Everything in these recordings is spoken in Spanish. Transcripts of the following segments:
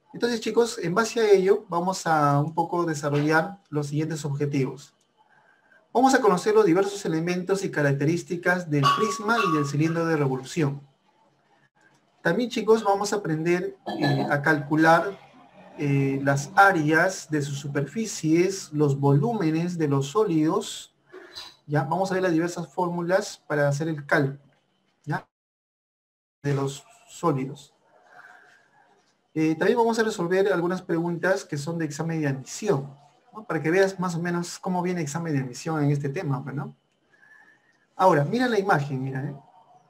Entonces, chicos, en base a ello, vamos a un poco desarrollar los siguientes objetivos. Vamos a conocer los diversos elementos y características del prisma y del cilindro de revolución. También, chicos, vamos a aprender a calcular las áreas de sus superficies, los volúmenes de los sólidos. ¿Ya? Vamos a ver las diversas fórmulas para hacer el cálculo, ¿ya?, de los sólidos. También vamos a resolver algunas preguntas que son de examen de admisión, ¿no?, para que veas más o menos cómo viene el examen de admisión en este tema, ¿no? Ahora, mira la imagen, mira, ¿eh?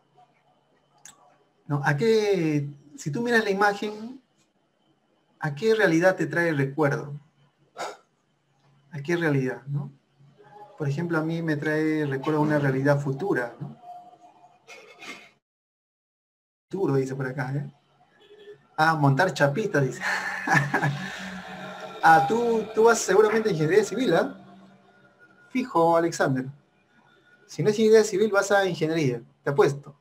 ¿No? Si tú miras la imagen, ¿a qué realidad te trae el recuerdo? ¿A qué realidad, no? Por ejemplo, a mí me trae recuerdo a una realidad futura, ¿no? Futuro, dice por acá, ¿eh? Ah, montar chapitas, dice. Ah, tú vas seguramente a ingeniería civil, ¿ah? Fijo, Alexander. Si no es ingeniería civil, vas a ingeniería, te apuesto.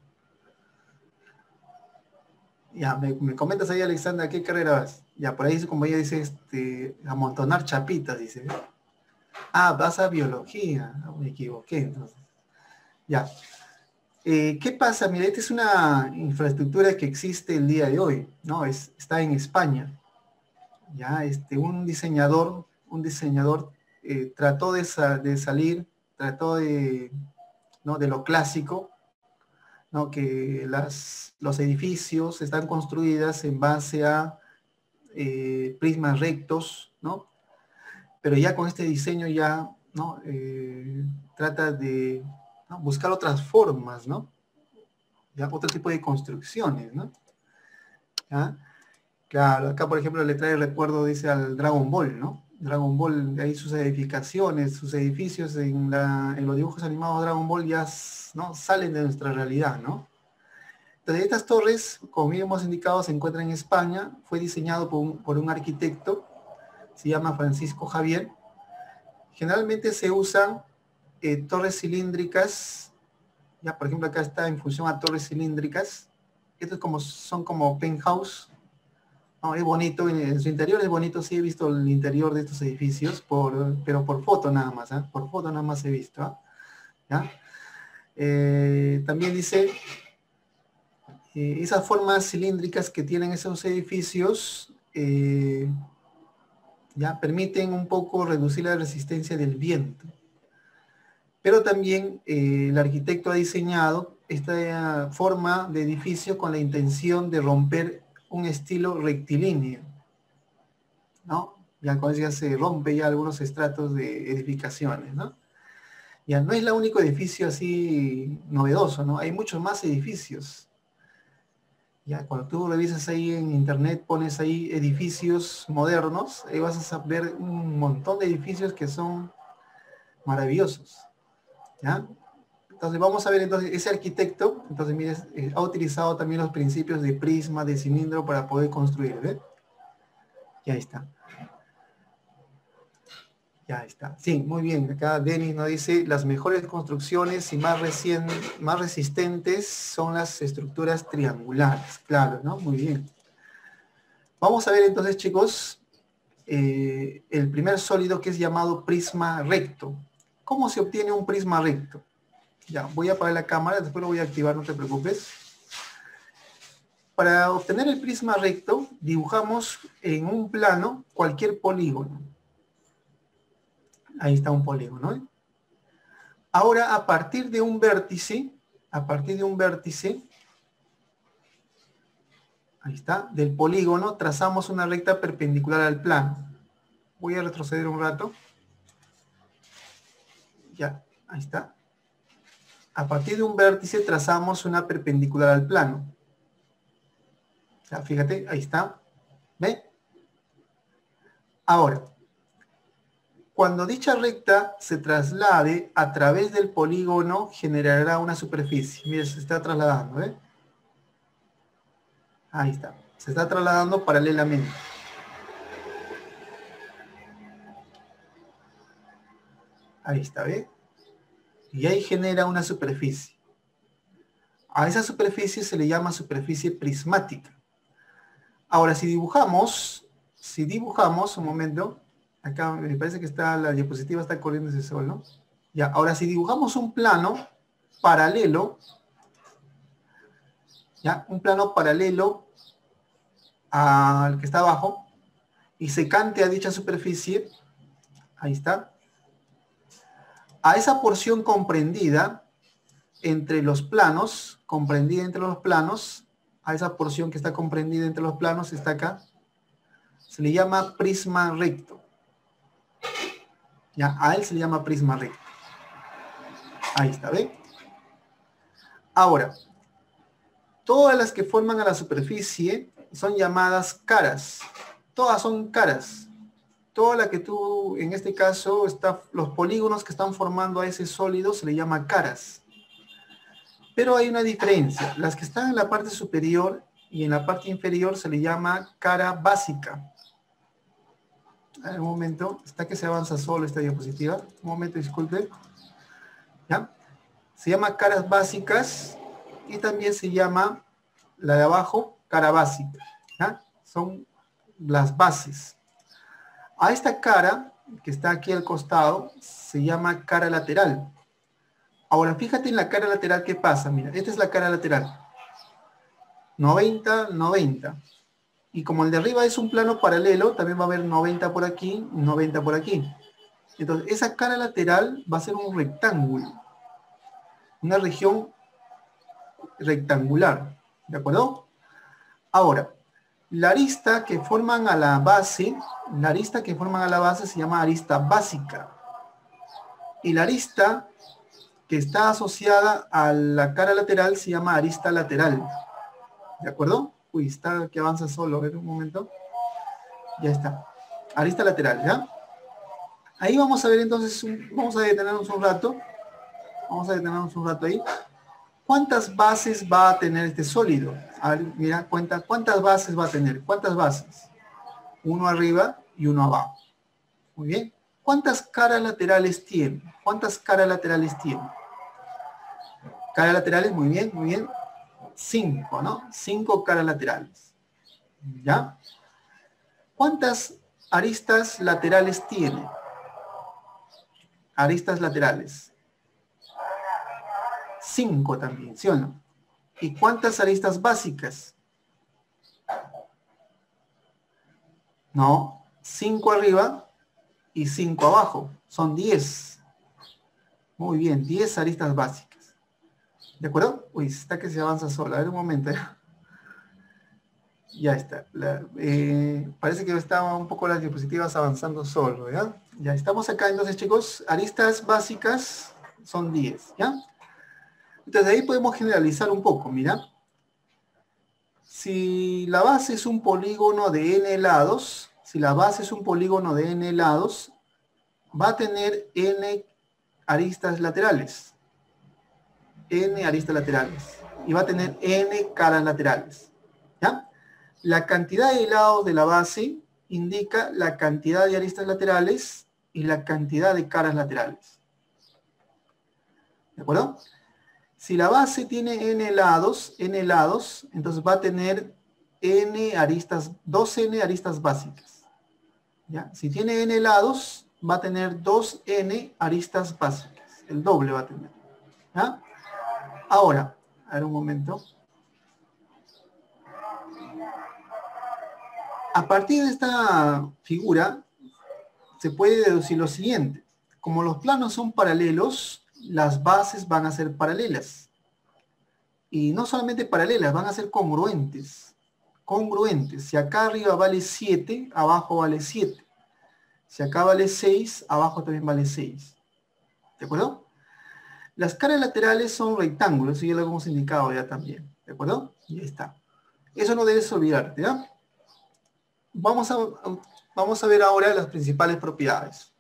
Ya, me comentas ahí, Alexander, ¿a qué carrera vas? Ya, por ahí como ella dice, amontonar chapitas, dice. Ah, vas a biología. No, me equivoqué, entonces. Ya. ¿Qué pasa? Mira, esta es una infraestructura que existe el día de hoy, ¿no? Está en España. Ya, un diseñador trató de salir, trató de, ¿no?, de lo clásico, ¿no?, que los edificios están construidas en base a prismas rectos, ¿no? Pero ya con este diseño ya, ¿no?, trata de, ¿no?, buscar otras formas, ¿no? Ya, otro tipo de construcciones, ¿no? ¿Ya? Claro, acá por ejemplo le trae recuerdo, dice, al Dragon Ball, ¿no? Dragon Ball, de ahí sus edificaciones, sus edificios en los dibujos animados de Dragon Ball ya, ¿no?, salen de nuestra realidad, ¿no? Entonces estas torres, como bien hemos indicado, se encuentran en España, fue diseñado por un arquitecto, se llama Francisco Javier. Generalmente se usan torres cilíndricas, ya por ejemplo acá está en función a torres cilíndricas. Estos son como penthouse. No, es bonito, en su interior es bonito, sí he visto el interior de estos edificios, pero por foto nada más, ¿eh? Por foto nada más he visto, ¿eh? ¿Ya? También dice, esas formas cilíndricas que tienen esos edificios, ya permiten un poco reducir la resistencia del viento. Pero también el arquitecto ha diseñado esta forma de edificio con la intención de romper un estilo rectilíneo, ¿no? Ya con eso ya se rompe ya algunos estratos de edificaciones, ¿no? Ya no es el único edificio así novedoso, ¿no? Hay muchos más edificios. Ya cuando tú revisas ahí en internet, pones ahí edificios modernos, ahí vas a ver un montón de edificios que son maravillosos, ¿ya? Entonces vamos a ver entonces ese arquitecto, entonces mire, ha utilizado también los principios de prisma, de cilindro para poder construir, ¿ve? Ya está. Ya está. Sí, muy bien. Acá Denis nos dice, las mejores construcciones y más resistentes son las estructuras triangulares. Claro, ¿no? Muy bien. Vamos a ver entonces, chicos, el primer sólido que es llamado prisma recto. ¿Cómo se obtiene un prisma recto? Ya, voy a apagar la cámara, después lo voy a activar, no te preocupes. Para obtener el prisma recto, dibujamos en un plano cualquier polígono. Ahí está un polígono, ¿eh? Ahora, a partir de un vértice, ahí está, del polígono, trazamos una recta perpendicular al plano. Voy a retroceder un rato. Ya, ahí está. A partir de un vértice trazamos una perpendicular al plano. Ya, fíjate, ahí está. ¿Ve? Ahora, cuando dicha recta se traslade a través del polígono, generará una superficie. Mira, se está trasladando, ¿eh? Ahí está. Se está trasladando paralelamente. Ahí está, ¿ve? Y ahí genera una superficie. A esa superficie se le llama superficie prismática. Ahora, si dibujamos si dibujamos, un momento, acá me parece que está la diapositiva está corriendo ese sol, ¿no? Ya, ahora si dibujamos un plano paralelo, ya, un plano paralelo al que está abajo, y secante a dicha superficie, ahí está, a esa porción comprendida entre los planos, a esa porción que está comprendida entre los planos, está acá, se le llama prisma recto. Ya, a él se le llama prisma recto. Ahí está, ¿ven? Ahora, todas las que forman a la superficie son llamadas caras. Todas son caras. Toda la que tú, en este caso, los polígonos que están formando a ese sólido se le llama caras. Pero hay una diferencia. Las que están en la parte superior y en la parte inferior se le llama cara básica. A ver, un momento. Está que se avanza solo esta diapositiva. Un momento, disculpe. ¿Ya? Se llama caras básicas y también se llama la de abajo cara básica. ¿Ya? Son las bases. A esta cara, que está aquí al costado, se llama cara lateral. Ahora, fíjate en la cara lateral qué pasa. Mira, esta es la cara lateral. 90, 90. Y como el de arriba es un plano paralelo, también va a haber 90 por aquí, 90 por aquí. Entonces, esa cara lateral va a ser un rectángulo. Una región rectangular. ¿De acuerdo? Ahora, la arista que forman a la base, se llama arista básica. Y la arista que está asociada a la cara lateral se llama arista lateral. ¿De acuerdo? Uy, está que avanza solo. A ver un momento. Ya está. Arista lateral, ¿ya? Ahí vamos a ver entonces, vamos a detenernos un rato. Ahí. ¿Cuántas bases va a tener este sólido? A ver, mira, cuenta, ¿cuántas bases va a tener? ¿Cuántas bases? Uno arriba y uno abajo. Muy bien. ¿Cuántas caras laterales tiene? Caras laterales, muy bien, muy bien. 5, ¿no? 5 caras laterales. ¿Ya? ¿Cuántas aristas laterales tiene? Aristas laterales. 5 también, ¿sí o no? ¿Y cuántas aristas básicas? No, 5 arriba y 5 abajo. Son 10. Muy bien, 10 aristas básicas. ¿De acuerdo? Uy, está que se avanza sola. A ver un momento. Ya está. Parece que estaba un poco las diapositivas avanzando solo, ¿ya? Ya estamos acá entonces, chicos. Aristas básicas son 10, ¿ya? Entonces ahí podemos generalizar un poco, mira. Si la base es un polígono de n lados, va a tener n aristas laterales. Y va a tener n caras laterales. ¿Ya? La cantidad de lados de la base indica la cantidad de aristas laterales y la cantidad de caras laterales. ¿De acuerdo? Si la base tiene n lados, entonces va a tener 2n aristas básicas. ¿Ya? Si tiene n lados, va a tener 2n aristas básicas. El doble va a tener. ¿Ya? Ahora, a ver un momento. A partir de esta figura, se puede deducir lo siguiente. Como los planos son paralelos, las bases van a ser paralelas. Y no solamente paralelas, van a ser congruentes. Si acá arriba vale 7, abajo vale 7. Si acá vale 6, abajo también vale 6. ¿De acuerdo? Las caras laterales son rectángulos, eso ya lo hemos indicado ya también. ¿De acuerdo? Y ahí está. Eso no debes olvidarte, ¿ya? Vamos a ver ahora las principales propiedades.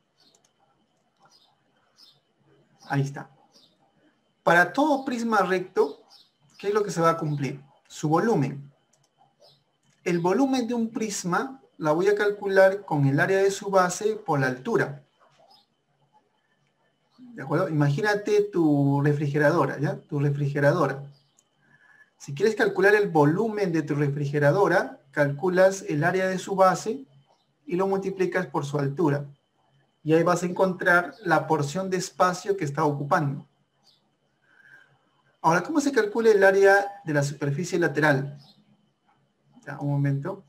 Ahí está. Para todo prisma recto, ¿qué es lo que se va a cumplir? Su volumen. El volumen de un prisma la voy a calcular con el área de su base por la altura. ¿De acuerdo? Imagínate tu refrigeradora, ¿ya? Tu refrigeradora. Si quieres calcular el volumen de tu refrigeradora, calculas el área de su base y lo multiplicas por su altura. Y ahí vas a encontrar la porción de espacio que está ocupando. Ahora, ¿cómo se calcula el área de la superficie lateral? Ya, un momento.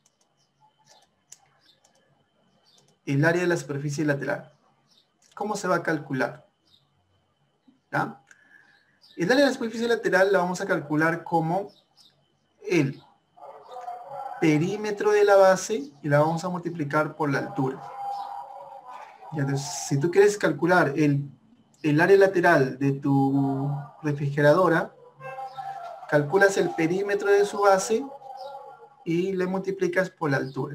El área de la superficie lateral. ¿Cómo se va a calcular? ¿Ya? El área de la superficie lateral la vamos a calcular como el perímetro de la base y la vamos a multiplicar por la altura. Ya, entonces, si tú quieres calcular el área lateral de tu refrigeradora, calculas el perímetro de su base y le multiplicas por la altura.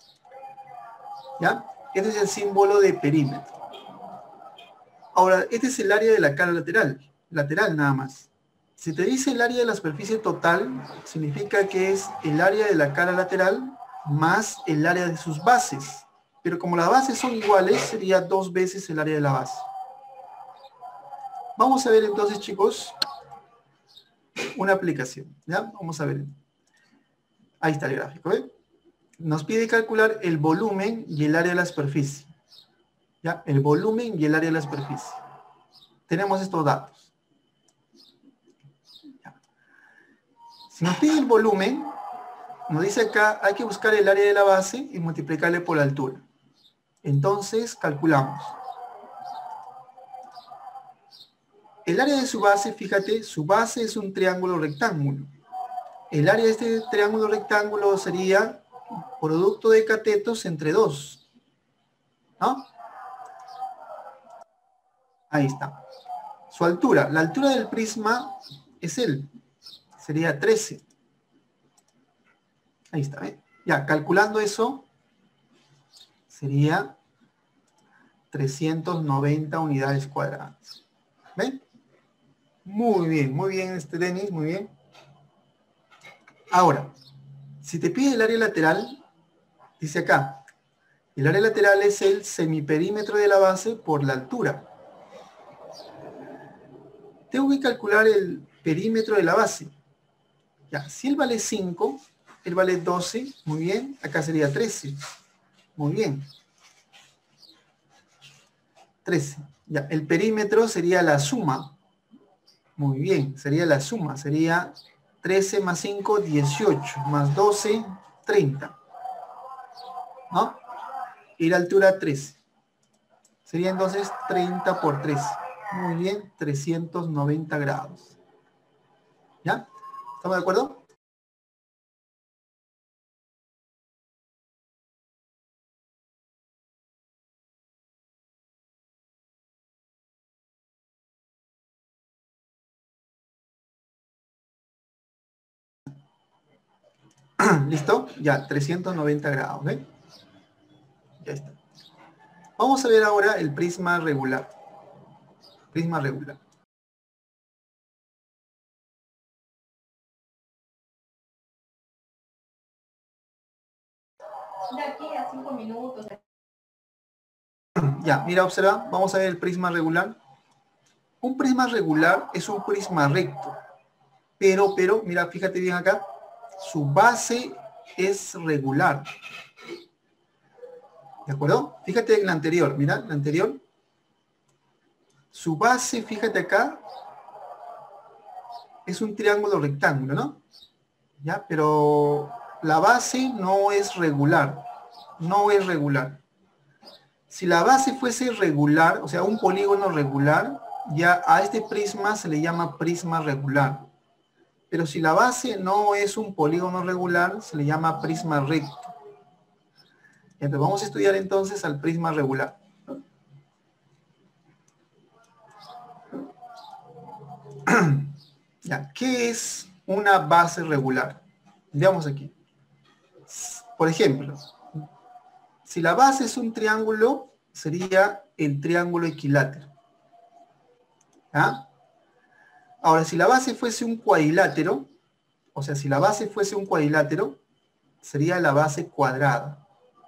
¿Ya? Este es el símbolo de perímetro. Ahora, este es el área de la cara lateral nada más. Si te dice el área de la superficie total, significa que es el área de la cara lateral más el área de sus bases. Pero como las bases son iguales, sería 2 veces el área de la base. Vamos a ver entonces, chicos, una aplicación. ¿Ya? Vamos a ver. Ahí está el gráfico. ¿Eh? Nos pide calcular el volumen y el área de la superficie. ¿Ya? El volumen y el área de la superficie. Tenemos estos datos. ¿Ya? Si nos pide el volumen, nos dice acá, hay que buscar el área de la base y multiplicarle por la altura. Entonces, calculamos. El área de su base, fíjate, su base es un triángulo rectángulo. El área de este triángulo rectángulo sería producto de catetos entre 2. ¿No? Ahí está. Su altura. La altura del prisma es sería 13. Ahí está. ¿eh? Ya, calculando eso, sería 390 unidades cuadradas. ¿Ven? Muy bien, Denis, muy bien. Ahora, si te pide el área lateral, dice acá, el área lateral es el semiperímetro de la base por la altura. Tengo que calcular el perímetro de la base. Ya, si él vale 5, él vale 12, muy bien, acá sería 13. Muy bien. 13. Ya, el perímetro sería la suma. Muy bien, sería la suma, sería 13 más 5, 18, más 12, 30. ¿No? Y la altura 13. Sería entonces 30 por 13. Muy bien, 390 grados. ¿Ya? ¿Estamos de acuerdo? ¿Listo? Ya, 390 grados. ¿Ven? Ya está. Vamos a ver ahora el prisma regular. Prisma regular. De aquí a 5 minutos. Ya, mira, observa. Vamos a ver el prisma regular. Un prisma regular es un prisma recto. Pero, mira, fíjate bien acá. Su base es regular. ¿De acuerdo? Fíjate en la anterior. Mira, la anterior. Su base, fíjate acá, es un triángulo rectángulo, ¿no? ¿Ya? Pero la base no es regular. No es regular. Si la base fuese regular, o sea, un polígono regular, ya a este prisma se le llama prisma regular. Pero si la base no es un polígono regular, se le llama prisma recto. Entonces vamos a estudiar entonces al prisma regular. Ya, ¿qué es una base regular? Veamos aquí. Por ejemplo, si la base es un triángulo, sería el triángulo equilátero. ¿Ah? Ahora, si la base fuese un cuadrilátero, o sea, si la base fuese un cuadrilátero, sería la base cuadrada.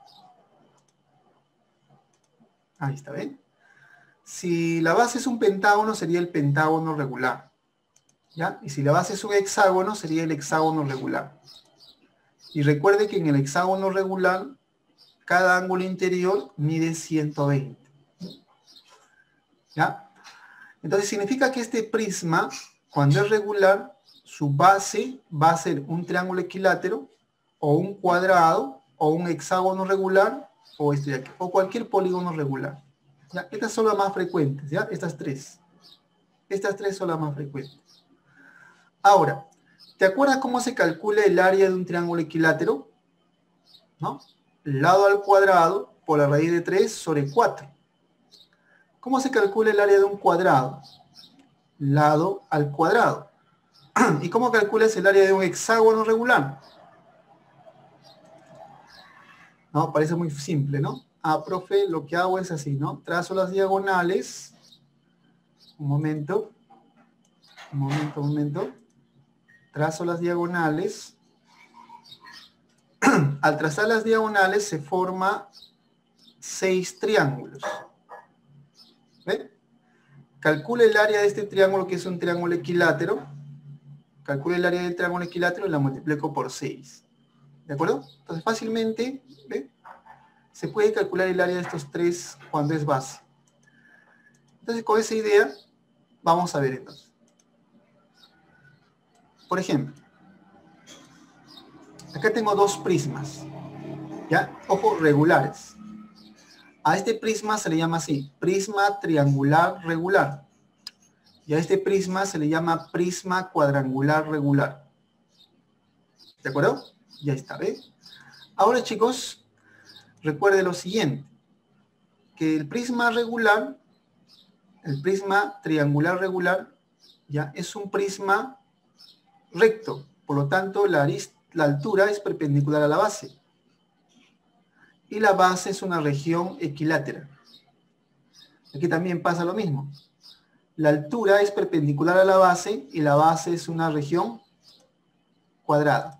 Ahí está, ¿ven? Si la base es un pentágono, sería el pentágono regular. ¿Ya? Y si la base es un hexágono, sería el hexágono regular. Y recuerde que en el hexágono regular, cada ángulo interior mide 120. ¿Ya? Entonces significa que este prisma, cuando es regular, su base va a ser un triángulo equilátero, o un cuadrado, o un hexágono regular, o, este de aquí, o cualquier polígono regular. ¿Ya? Estas son las más frecuentes, ¿ya? Estas tres. Estas tres son las más frecuentes. Ahora, ¿te acuerdas cómo se calcula el área de un triángulo equilátero? ¿No? Lado al cuadrado por la raíz de 3 sobre 4. ¿Cómo se calcula el área de un cuadrado? Lado al cuadrado. ¿Y cómo calculas el área de un hexágono regular? ¿No? Parece muy simple, ¿no? Ah, profe, lo que hago es así, ¿no? Trazo las diagonales. Un momento. Un momento, un momento. Trazo las diagonales. Al trazar las diagonales se forma 6 triángulos. ¿Ven? Calcula el área de este triángulo, que es un triángulo equilátero. Calcula el área del triángulo equilátero y la multiplico por 6. ¿De acuerdo? Entonces fácilmente, ¿ve? Se puede calcular el área de estos tres cuando es base. Entonces con esa idea, vamos a ver entonces. Por ejemplo, acá tengo dos prismas. ¿Ya? Ojo, regulares. A este prisma se le llama así, prisma triangular regular. Y a este prisma se le llama prisma cuadrangular regular. ¿De acuerdo? Ya está, ¿ves? Ahora, chicos, recuerde lo siguiente, que el prisma regular, el prisma triangular regular, ya es un prisma recto. Por lo tanto, la altura es perpendicular a la base. Y la base es una región equilátera. Aquí también pasa lo mismo. La altura es perpendicular a la base y la base es una región cuadrada.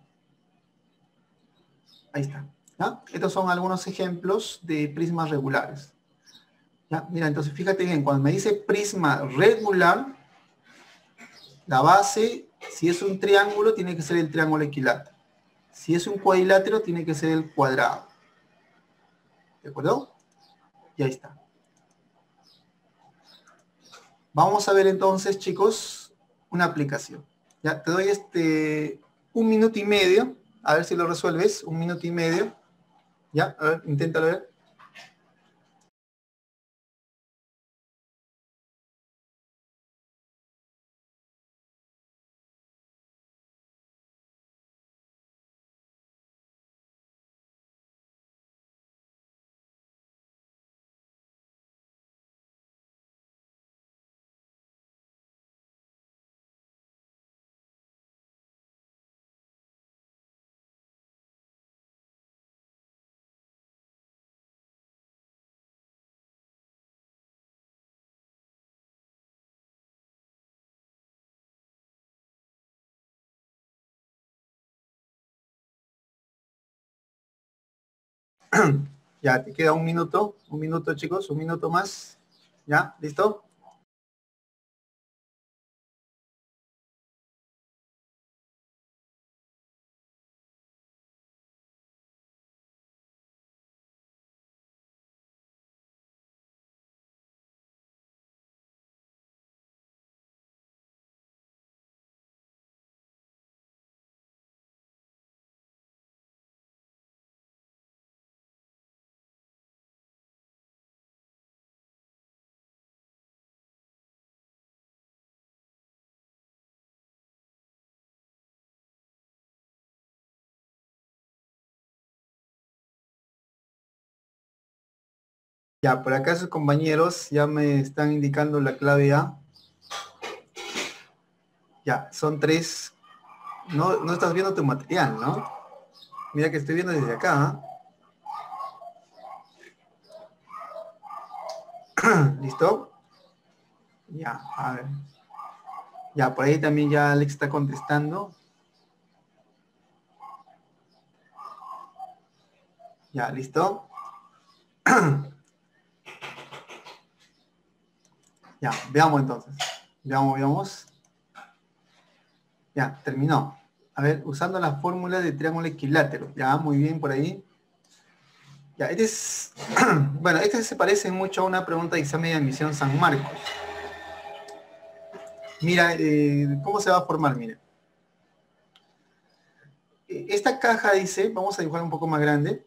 Ahí está. ¿Ya? Estos son algunos ejemplos de prismas regulares. ¿Ya? Mira, entonces fíjate bien, cuando me dice prisma regular, la base, si es un triángulo, tiene que ser el triángulo equilátero. Si es un cuadrilátero, tiene que ser el cuadrado. ¿De acuerdo? Y ahí está. Vamos a ver entonces, chicos, una aplicación. Ya, te doy 1 minuto y medio. A ver si lo resuelves. 1 minuto y medio. Ya, a ver, inténtalo ver. Ya, te queda 1 minuto. 1 minuto, chicos. 1 minuto más. ¿Ya? ¿Listo? Ya, por acá sus compañeros ya me están indicando la clave A. Ya, son 3. No, no estás viendo tu material, ¿no? Mira que estoy viendo desde acá. ¿Listo? Ya, a ver. Ya, por ahí también ya Alex está contestando. Ya, ¿listo? Ya, veamos entonces. Veamos. Ya, terminó. A ver, usando la fórmula de triángulo equilátero. Ya, muy bien por ahí. Ya, este es... bueno, este se parece mucho a una pregunta de examen de admisión San Marcos. Mira, ¿cómo se va a formar? Mira. Esta caja dice, vamos a dibujar un poco más grande.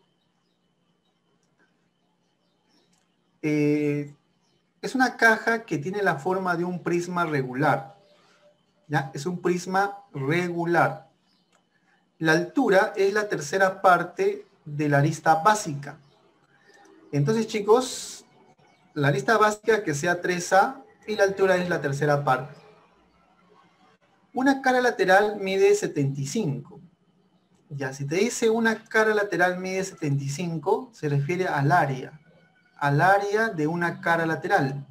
Es una caja que tiene la forma de un prisma regular. ¿Ya? Es un prisma regular. La altura es la tercera parte de la arista básica. Entonces, chicos, la arista básica que sea 3A y la altura es la tercera parte. Una cara lateral mide 75. Ya, si te dice una cara lateral mide 75, se refiere al área de una cara lateral.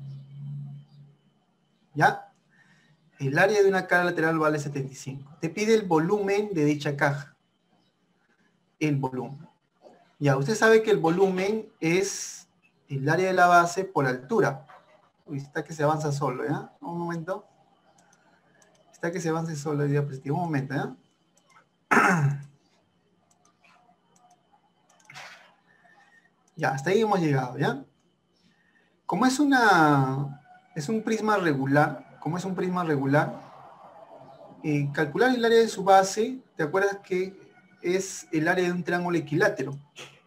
¿Ya? El área de una cara lateral vale 75. Te pide el volumen de dicha caja. El volumen. Ya, usted sabe que el volumen es el área de la base por altura. Uy, está que se avanza solo, ¿ya? Un momento. Está que se avance solo el diapositivo. Un momento, ¿ya? Ya, hasta ahí hemos llegado, ¿ya? Como es un prisma regular, calcular el área de su base, ¿te acuerdas que es el área de un triángulo equilátero?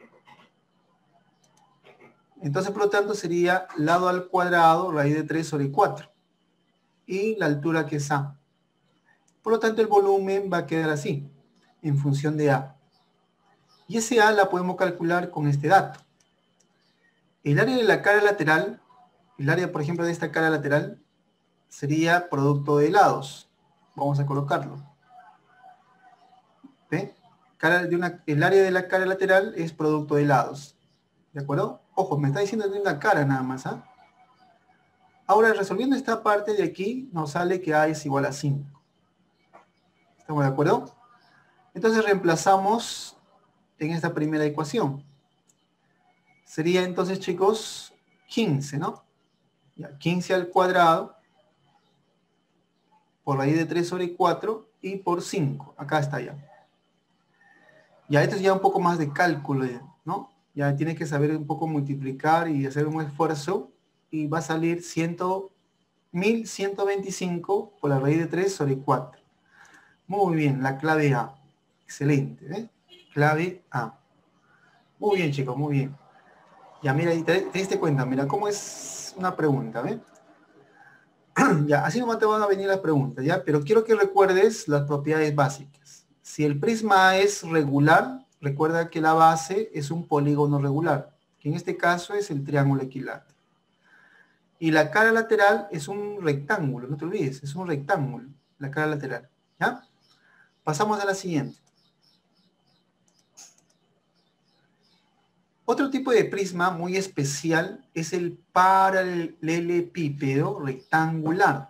Entonces, por lo tanto, sería lado al cuadrado, raíz de 3 sobre 4. Y la altura que es A. Por lo tanto, el volumen va a quedar así, en función de A. Y ese A la podemos calcular con este dato. El área de la cara lateral, el área, por ejemplo, de esta cara lateral, sería producto de lados. Vamos a colocarlo. ¿Ve? El área de la cara lateral es producto de lados. ¿De acuerdo? Ojo, me está diciendo de una cara nada más, ¿ah? Ahora, resolviendo esta parte de aquí, nos sale que A es igual a 5. ¿Estamos de acuerdo? Entonces reemplazamos en esta primera ecuación. Sería entonces, chicos, 15, ¿no? Ya, 15 al cuadrado por raíz de 3 sobre 4 y por 5. Acá está ya. Ya esto es ya un poco más de cálculo, ¿no? Ya tienes que saber un poco multiplicar y hacer un esfuerzo y va a salir 1125 por la raíz de 3 sobre 4. Muy bien, la clave A. Excelente, ¿eh? Clave A. Muy bien, chicos, muy bien. Ya, mira, y te diste cuenta, mira cómo es una pregunta, ¿ves? Ya, así nomás te van a venir las preguntas, ¿ya? Pero quiero que recuerdes las propiedades básicas. Si el prisma es regular, recuerda que la base es un polígono regular, que en este caso es el triángulo equilátero. Y la cara lateral es un rectángulo, no te olvides, es un rectángulo, la cara lateral, ¿ya? Pasamos a la siguiente. Otro tipo de prisma muy especial es el paralelepípedo rectangular.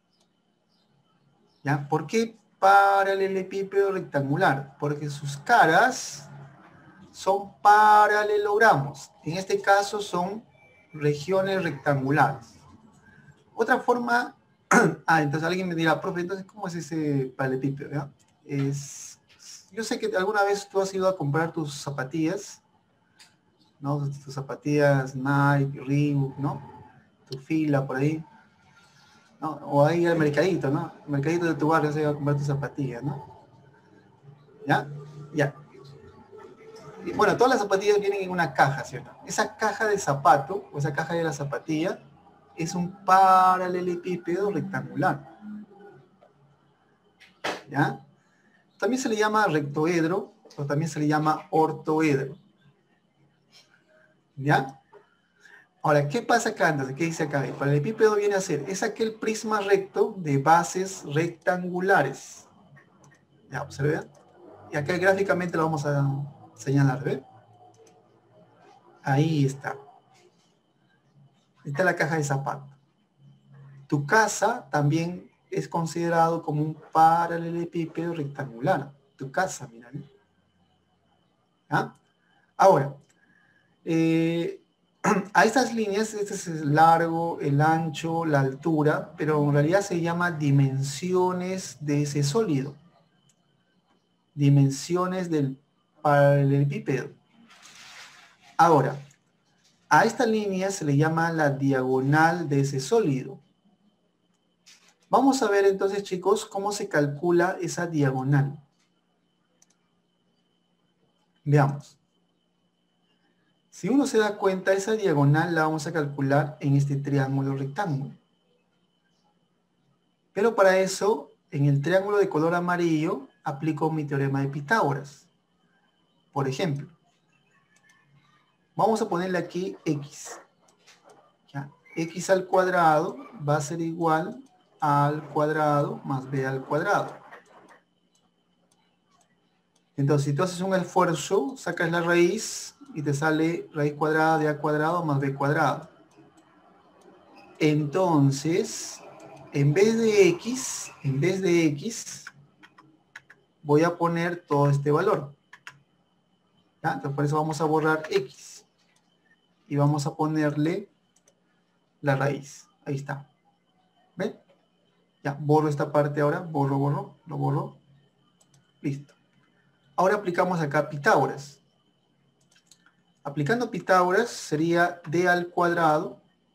¿Ya? ¿Por qué paralelepípedo rectangular? Porque sus caras son paralelogramos. En este caso son regiones rectangulares. Otra forma... entonces alguien me dirá, profe, entonces, ¿cómo es ese paralelepípedo? ¿Ya? Yo sé que alguna vez tú has ido a comprar tus zapatillas, ¿no? Tus zapatillas Nike, Reebok, ¿no? Tu fila por ahí, ¿no? O ahí al mercadito, ¿no? El mercadito de tu barrio se va a comprar tus zapatillas, ¿no? ¿Ya? Ya. Y bueno, todas las zapatillas vienen en una caja, ¿cierto? Esa caja de zapato, o esa caja de la zapatilla, es un paralelepípedo rectangular. ¿Ya? También se le llama rectoedro, o también se le llama ortoedro. ¿Ya? Ahora, ¿qué pasa acá antes? ¿Qué dice acá? El paralelepípedo viene a ser, es aquel prisma recto de bases rectangulares. Ya, observen. Y acá gráficamente lo vamos a señalar, ¿ve? Ahí está. Esta es la caja de zapato. Tu casa también es considerado como un paralelepípedo rectangular. Tu casa, mira. ¿Ah? Ahora, A estas líneas, este es el largo, el ancho, la altura, pero en realidad se llama dimensiones de ese sólido. Dimensiones del paralelepípedo. Ahora, a esta línea se le llama la diagonal de ese sólido. Vamos a ver entonces, chicos, cómo se calcula esa diagonal. Veamos. Si uno se da cuenta, esa diagonal la vamos a calcular en este triángulo rectángulo. Pero para eso, en el triángulo de color amarillo, aplico mi teorema de Pitágoras. Por ejemplo, vamos a ponerle aquí x. ¿Ya? X al cuadrado va a ser igual al cuadrado más b al cuadrado. Entonces, si tú haces un esfuerzo, sacas la raíz y te sale raíz cuadrada de a cuadrado más b cuadrado. Entonces, en vez de x, voy a poner todo este valor. ¿Ya? Entonces, por eso vamos a borrar x. Y vamos a ponerle la raíz. Ahí está. ¿Ven? Ya, borro esta parte ahora. Borro, lo borro. Listo. Ahora aplicamos acá Pitágoras. Aplicando Pitágoras sería d al cuadrado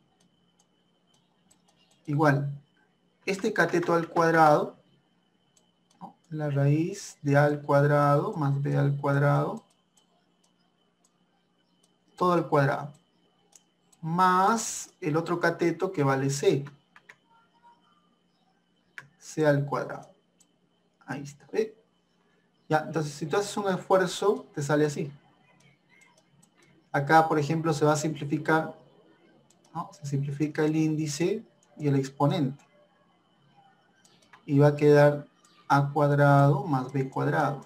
igual. Este cateto al cuadrado, ¿no? La raíz de a al cuadrado más b al cuadrado, todo al cuadrado, más el otro cateto que vale c al cuadrado. Ahí está, ¿ve? Ya, entonces si tú haces un esfuerzo, te sale así. Acá, por ejemplo, se va a simplificar, ¿no? Se simplifica el índice y el exponente. Y va a quedar a cuadrado más b cuadrado.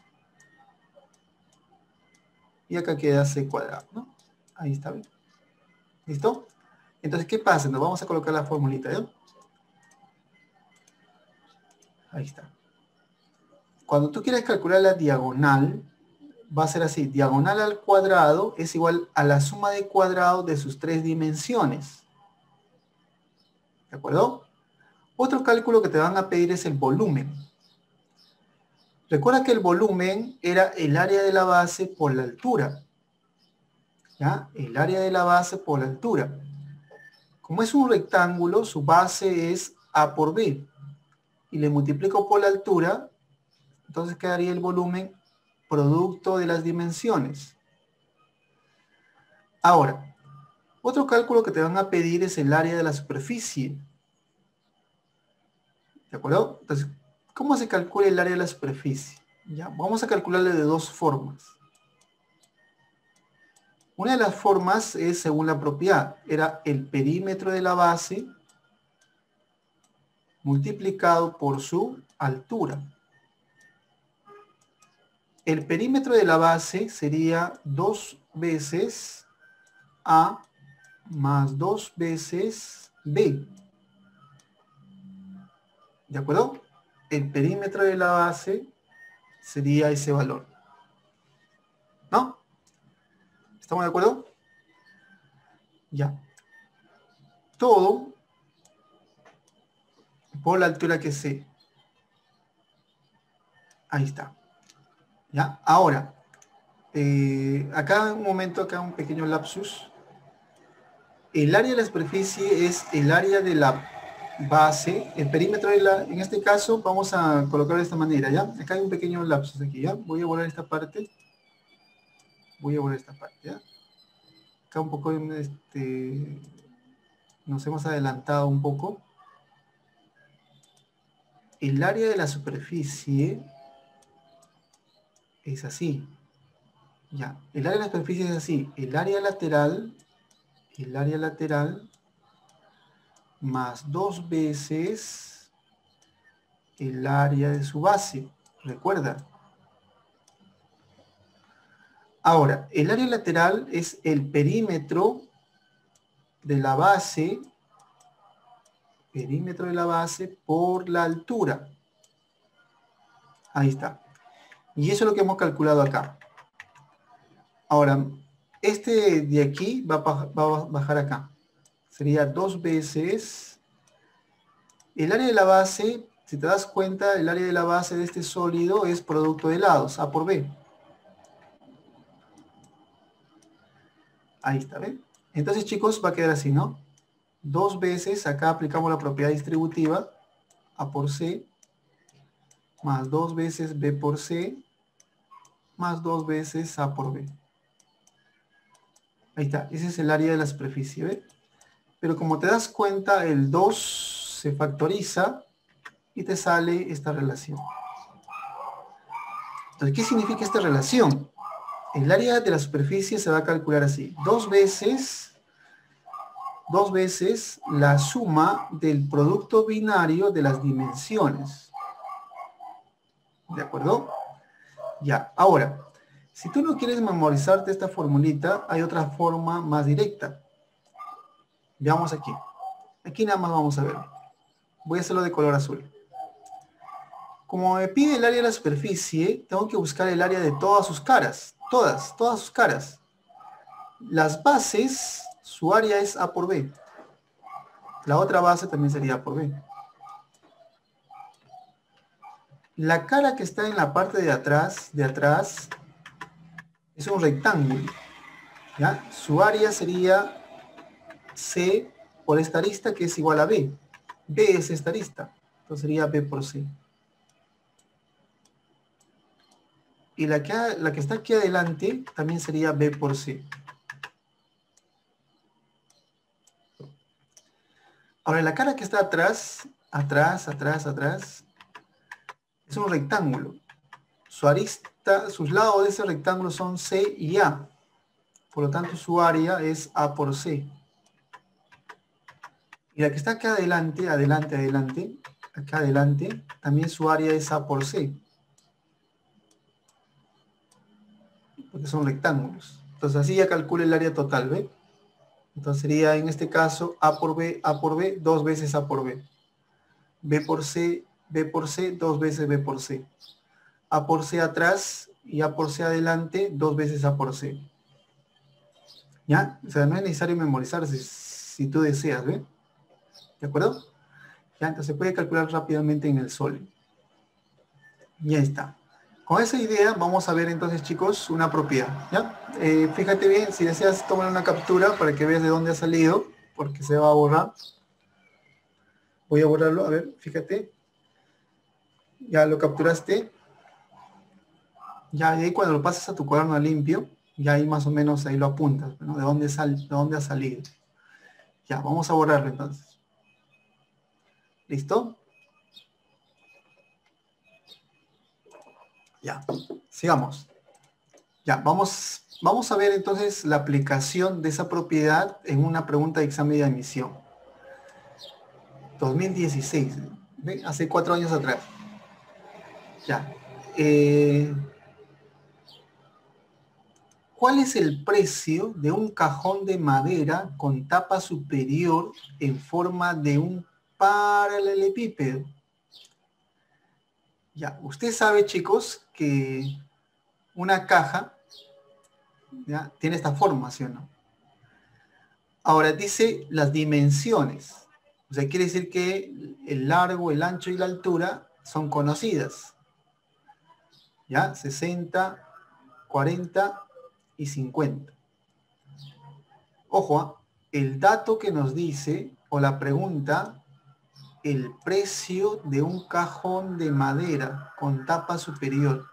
Y acá queda c cuadrado, ¿no? Ahí está bien. ¿Listo? Entonces, ¿qué pasa? Nos vamos a colocar la formulita, ¿ya? Ahí está. Cuando tú quieres calcular la diagonal, va a ser así. Diagonal al cuadrado es igual a la suma de cuadrados de sus tres dimensiones. ¿De acuerdo? Otro cálculo que te van a pedir es el volumen. Recuerda que el volumen era el área de la base por la altura. ¿Ya? El área de la base por la altura. Como es un rectángulo, su base es A por B. Y le multiplico por la altura, entonces quedaría el volumen producto de las dimensiones. Ahora, otro cálculo que te van a pedir es el área de la superficie. ¿De acuerdo? Entonces, ¿cómo se calcula el área de la superficie? ¿Ya? Vamos a calcularle de dos formas. Una de las formas es según la propiedad. Era el perímetro de la base multiplicado por su altura. El perímetro de la base sería 2 veces A más 2 veces B. ¿De acuerdo? El perímetro de la base sería ese valor. ¿No? ¿Estamos de acuerdo? Ya. Todo por la altura que sé. Ahí está. ¿Ya? Ahora, acá un momento, acá un pequeño lapsus. El área de la superficie es el área de la base, el perímetro de la, en este caso vamos a colocar de esta manera, ¿ya? Acá hay un pequeño lapsus aquí, ¿ya? Voy a borrar esta parte. Voy a borrar esta parte, ¿ya? Acá un poco, nos hemos adelantado un poco. El área de la superficie es así. Ya, el área de la superficie es así. El área lateral más 2 veces el área de su base. Recuerda. Ahora, el área lateral es el perímetro de la base, por la altura. Ahí está. Y eso es lo que hemos calculado acá. Ahora, este de aquí va a bajar acá. Sería 2 veces el área de la base. Si te das cuenta, el área de la base de este sólido es producto de lados, A por B. Ahí está, ¿ven? Entonces, chicos, va a quedar así, ¿no? 2 veces, acá aplicamos la propiedad distributiva, A por C, más 2 veces B por C, más 2 veces A por B. Ahí está, ese es el área de la superficie, ¿ves? Pero como te das cuenta, el 2 se factoriza y te sale esta relación. Entonces, ¿qué significa esta relación? El área de la superficie se va a calcular así. 2 veces la suma del producto binario de las dimensiones. ¿De acuerdo? Ya, ahora, si tú no quieres memorizarte esta formulita, hay otra forma más directa. Veamos aquí. Aquí nada más vamos a ver. Voy a hacerlo de color azul. Como me pide el área de la superficie, tengo que buscar el área de todas sus caras. Todas sus caras. Las bases, su área es A por B. La otra base también sería A por B. La cara que está en la parte de atrás, es un rectángulo. ¿Ya? Su área sería C por esta arista, que es igual a B. B es esta arista. Entonces sería B por C. Y la que está aquí adelante también sería B por C. Ahora, la cara que está atrás, es un rectángulo. Su arista, sus lados de ese rectángulo son C y A. Por lo tanto, su área es A por C. Y la que está acá adelante, acá adelante, también su área es A por C. Porque son rectángulos. Entonces así ya calcula el área total, ¿ve? Entonces sería en este caso A por B, 2 veces A por B. B por C, 2 veces B por C. A por C atrás y A por C adelante, 2 veces A por C. ¿Ya? O sea, no es necesario memorizar si tú deseas, ¿ve? ¿De acuerdo? ¿Ya? Entonces se puede calcular rápidamente en el sólido. Ya está. Con esa idea vamos a ver entonces, chicos, una propiedad. ¿Ya? Fíjate bien, si deseas tomar una captura para que veas de dónde ha salido, porque se va a borrar. Voy a borrarlo, a ver, fíjate. Ya lo capturaste. Ya ahí cuando lo pases a tu cuaderno limpio, ya ahí más o menos ahí lo apuntas, ¿no? ¿De dónde ha salido? Ya, vamos a borrarlo entonces. ¿Listo? Ya, sigamos. Ya, vamos a ver entonces la aplicación de esa propiedad en una pregunta de examen de admisión. 2016, ¿ve? Hace 4 años atrás. Ya. ¿Cuál es el precio de un cajón de madera con tapa superior en forma de un paralelepípedo? Ya, usted sabe, chicos, que una caja, ¿ya?, tiene esta forma, ¿sí o no? Ahora dice las dimensiones. O sea, quiere decir que el largo, el ancho y la altura son conocidas. ¿Ya? 60, 40 y 50. Ojo, el dato que nos dice, o la pregunta, el precio de un cajón de madera con tapa superior.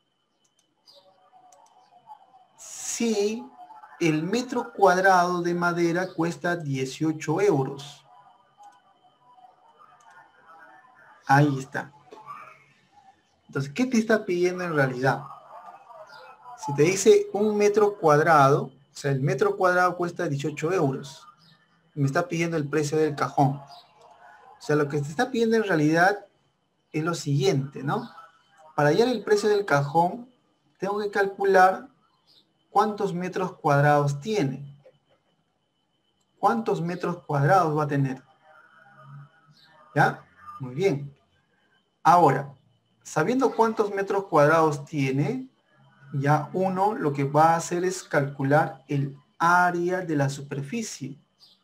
Si el metro cuadrado de madera cuesta 18 euros. Ahí está. Entonces, ¿qué te está pidiendo en realidad? Si te dice un metro cuadrado, o sea, el metro cuadrado cuesta 18 euros. Me está pidiendo el precio del cajón. O sea, lo que te está pidiendo en realidad es lo siguiente, ¿no? Para hallar el precio del cajón, tengo que calcular cuántos metros cuadrados tiene. ¿Cuántos metros cuadrados va a tener? ¿Ya? Muy bien. Ahora, sabiendo cuántos metros cuadrados tiene, Ya uno lo que va a hacer es calcular el área de la superficie.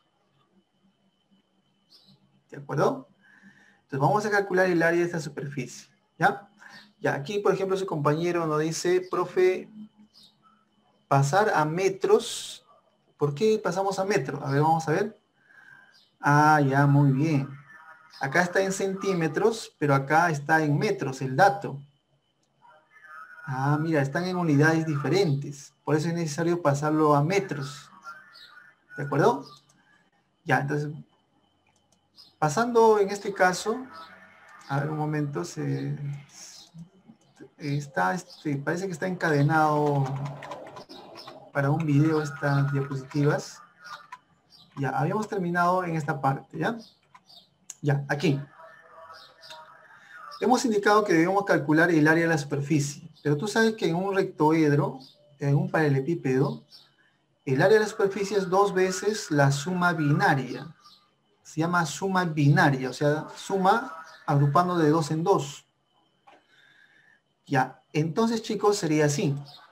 ¿De acuerdo? Entonces vamos a calcular el área de esta superficie. ¿Ya? Ya aquí, por ejemplo, su compañero nos dice, profe, pasar a metros. ¿Por qué pasamos a metros? A ver, vamos a ver. Ah, ya, muy bien. Acá está en centímetros, pero acá está en metros el dato. Ah, mira, están en unidades diferentes. Por eso es necesario pasarlo a metros. ¿De acuerdo? Ya, entonces, pasando en este caso, a ver un momento, parece que está encadenado para un video estas diapositivas. Ya, habíamos terminado en esta parte, ¿ya? Ya, aquí. Hemos indicado que debemos calcular el área de la superficie, pero tú sabes que en un rectoedro, en un paralelepípedo, el área de la superficie es 2 veces la suma binaria. Se llama suma binaria, o sea, suma agrupando de 2 en 2. Ya, entonces chicos sería así.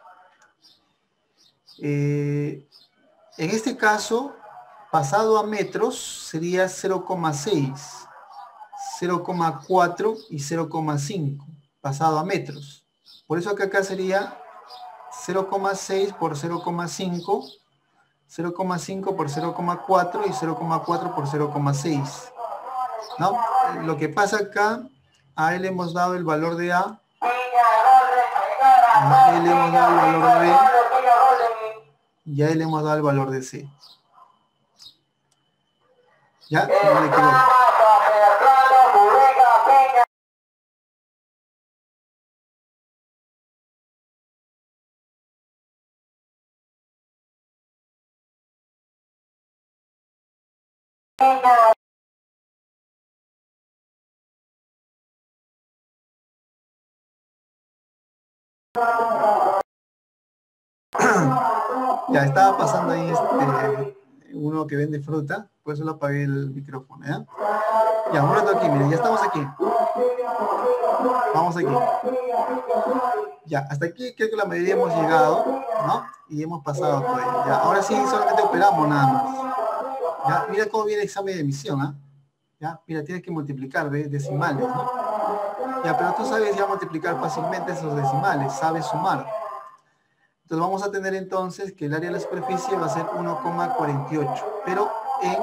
En este caso, pasado a metros sería 0,6, 0,4 y 0,5, pasado a metros. Por eso que acá sería 0,6 por 0,5, 0,5 por 0,4 y 0,4 por 0,6. ¿No? Lo que pasa acá, a él hemos dado el valor de A, a él hemos dado el valor de B, y a él hemos dado el valor de C. ¿Ya? No me equivoco. Ya estaba pasando ahí uno que vende fruta, por eso lo apagué el micrófono, ¿ya? Ya, un rato aquí, miren, ya estamos aquí. Vamos aquí. Ya, hasta aquí creo que la mayoría hemos llegado, ¿no? Y hemos pasado todo ello. Ya, ahora sí solamente operamos nada más. Ya, mira cómo viene el examen de emisión, ¿ah? Ya, mira, tienes que multiplicar decimales, ¿no? Ya, pero tú sabes ya multiplicar fácilmente esos decimales, sabes sumar. Entonces vamos a tener entonces que el área de la superficie va a ser 1,48, pero en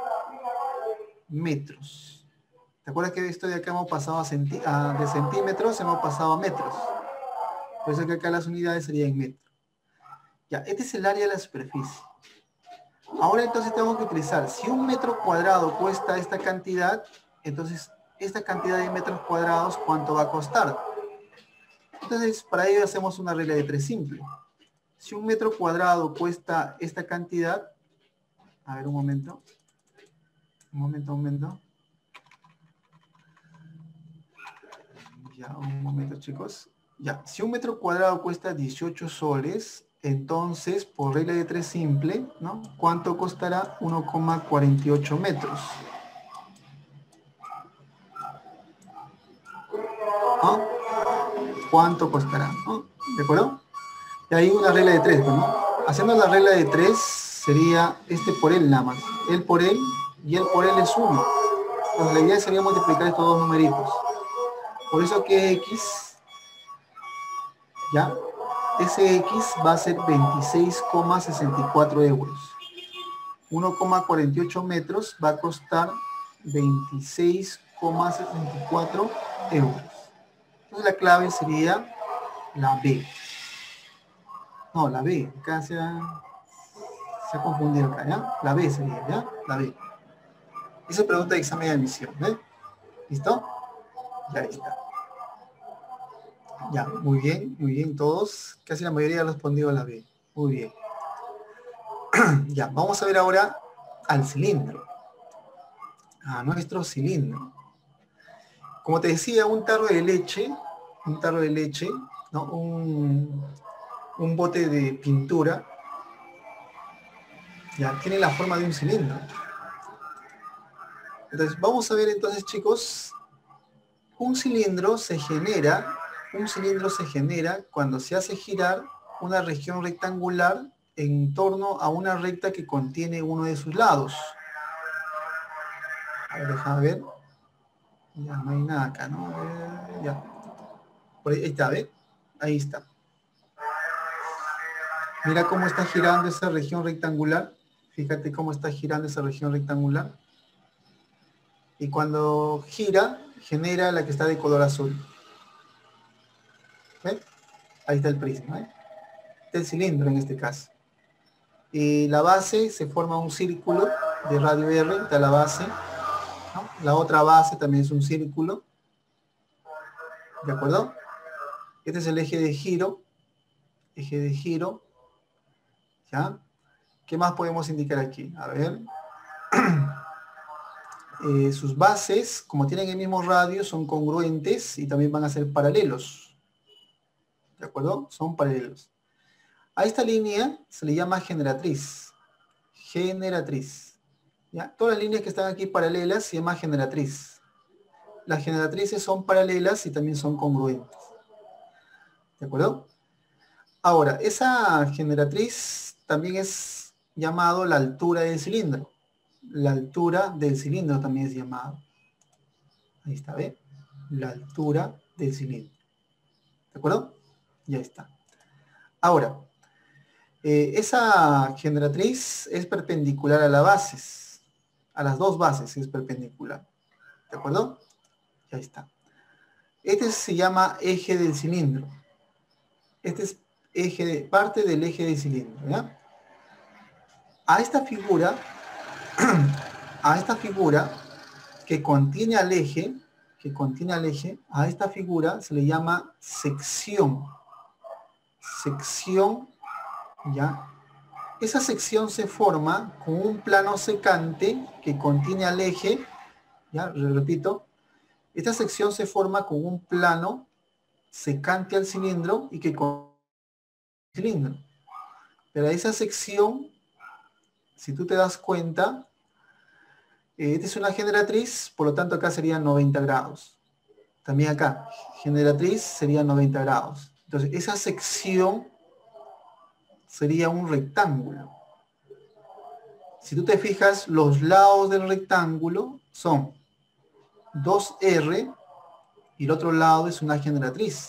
metros. ¿Te acuerdas que esto de acá hemos pasado de centímetros, hemos pasado a metros? Por eso que acá las unidades serían en metros. Ya, este es el área de la superficie. Ahora entonces tengo que utilizar, si un metro cuadrado cuesta esta cantidad, entonces esta cantidad de metros cuadrados, ¿cuánto va a costar? Entonces para ello hacemos una regla de 3 simple. Si un metro cuadrado cuesta esta cantidad, a ver un momento. Un momento. Ya, un momento chicos. Ya, si un metro cuadrado cuesta 18 soles, entonces por regla de 3 simple, ¿no? ¿Cuánto costará 1,48 metros? ¿No? ¿Cuánto costará? ¿No? ¿De acuerdo? Y ahí una regla de 3, ¿no? Haciendo la regla de 3 sería este por él nada más. Él por él y él por él es 1. Entonces la idea sería multiplicar estos dos numeritos. Por eso que X, ¿ya? Ese X va a ser 26,64 euros. 1,48 metros va a costar 26,64 euros. Entonces la clave sería la B. No, la B. Acá se ha confundido acá, ¿ya? La B sería, ¿ya? La B. Esa pregunta de examen de admisión, ¿eh? ¿Listo? Ya está. Ya, muy bien todos. Casi la mayoría ha respondido a la B. Muy bien. Ya, vamos a ver ahora al cilindro. A nuestro cilindro. Como te decía, un tarro de leche, ¿no? Un bote de pintura, ya tiene la forma de un cilindro. Entonces, vamos a ver entonces, chicos, un cilindro se genera un cilindro se genera cuando se hace girar una región rectangular en torno a una recta que contiene uno de sus lados. A ver, déjame ver. Ya no hay nada acá, ¿no? Ya. Por ahí está, ¿ves? Ahí está. Mira cómo está girando esa región rectangular. Fíjate cómo está girando esa región rectangular. Y cuando gira, genera la que está de color azul. ¿Ves? Ahí está el prisma, ¿eh? Este es el cilindro en este caso. Y la base se forma un círculo de radio R, está la base, ¿no? La otra base también es un círculo, ¿de acuerdo? Este es el eje de giro, ¿ya? ¿Qué más podemos indicar aquí? A ver, sus bases, como tienen el mismo radio, son congruentes y también van a ser paralelos, ¿de acuerdo? Son paralelos. A esta línea se le llama generatriz, ¿ya? Todas las líneas que están aquí paralelas se llama generatriz. Las generatrices son paralelas y también son congruentes. ¿De acuerdo? Ahora, esa generatriz también es llamado la altura del cilindro. La altura del cilindro también es llamado. Ahí está, ¿ve? La altura del cilindro. ¿De acuerdo? Ya está. Ahora, esa generatriz es perpendicular a las bases. A las dos bases es perpendicular. ¿De acuerdo? Ya está. Este se llama eje del cilindro. Este es parte del eje del cilindro, ¿ya? A esta figura que contiene al eje, a esta figura se le llama sección. Sección, ¿ya? Esa sección se forma con un plano secante que contiene al eje, ¿ya? Repito, esta sección se forma con un plano secante al cilindro y que contiene el cilindro. Pero esa sección, si tú te das cuenta, esta es una generatriz, por lo tanto acá serían 90 grados. También acá, generatriz sería 90 grados. Entonces, esa sección sería un rectángulo. Si tú te fijas, los lados del rectángulo son 2R y el otro lado es una generatriz.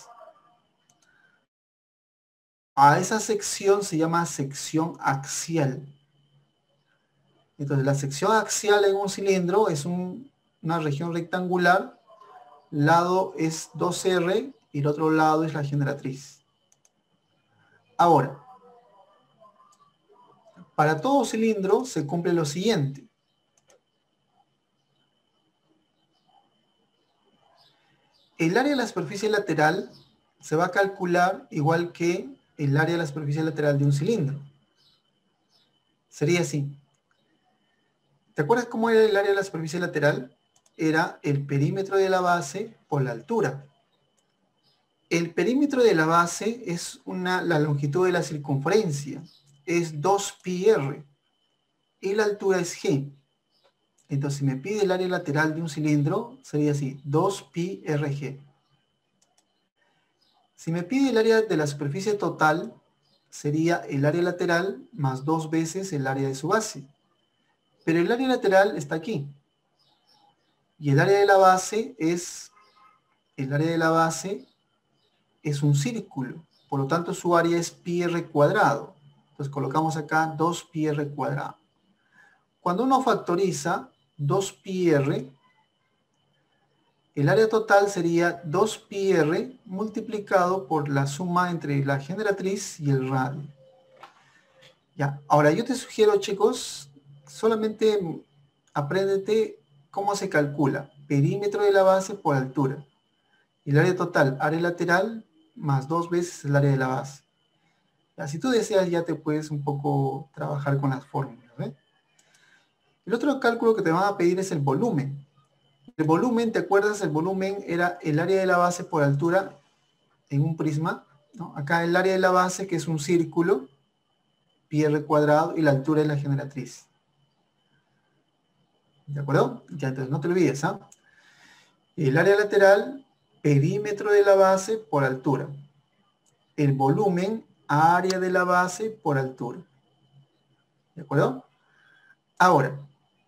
A esa sección se llama sección axial. Entonces, la sección axial en un cilindro es una región rectangular. Lado es 2R y el otro lado es la generatriz. Ahora, para todo cilindro se cumple lo siguiente. El área de la superficie lateral se va a calcular igual que el área de la superficie lateral de un cilindro. Sería así. ¿Te acuerdas cómo era el área de la superficie lateral? Era el perímetro de la base por la altura. El perímetro de la base es la longitud de la circunferencia. Es 2πr. Y la altura es g. Entonces, si me pide el área lateral de un cilindro, sería así, 2πrg. Si me pide el área de la superficie total, sería el área lateral más 2 veces el área de su base. Pero el área lateral está aquí. Y el área de la base es un círculo. Por lo tanto, su área es πr cuadrado. Entonces colocamos acá 2πr cuadrado. Cuando uno factoriza 2πr, el área total sería 2πr multiplicado por la suma entre la generatriz y el radio. Ya, ahora yo te sugiero, chicos, solamente apréndete cómo se calcula. Perímetro de la base por altura. El área total, área lateral, más 2 veces el área de la base. Ya, si tú deseas, ya te puedes un poco trabajar con las fórmulas, ¿ves? El otro cálculo que te van a pedir es el volumen. El volumen, ¿te acuerdas? El volumen era el área de la base por altura en un prisma, ¿no? Acá el área de la base, que es un círculo, πr cuadrado, y la altura es la generatriz. ¿De acuerdo? Ya, entonces no te olvides, ¿ah? El área lateral, perímetro de la base por altura. El volumen, área de la base por altura. ¿De acuerdo? Ahora,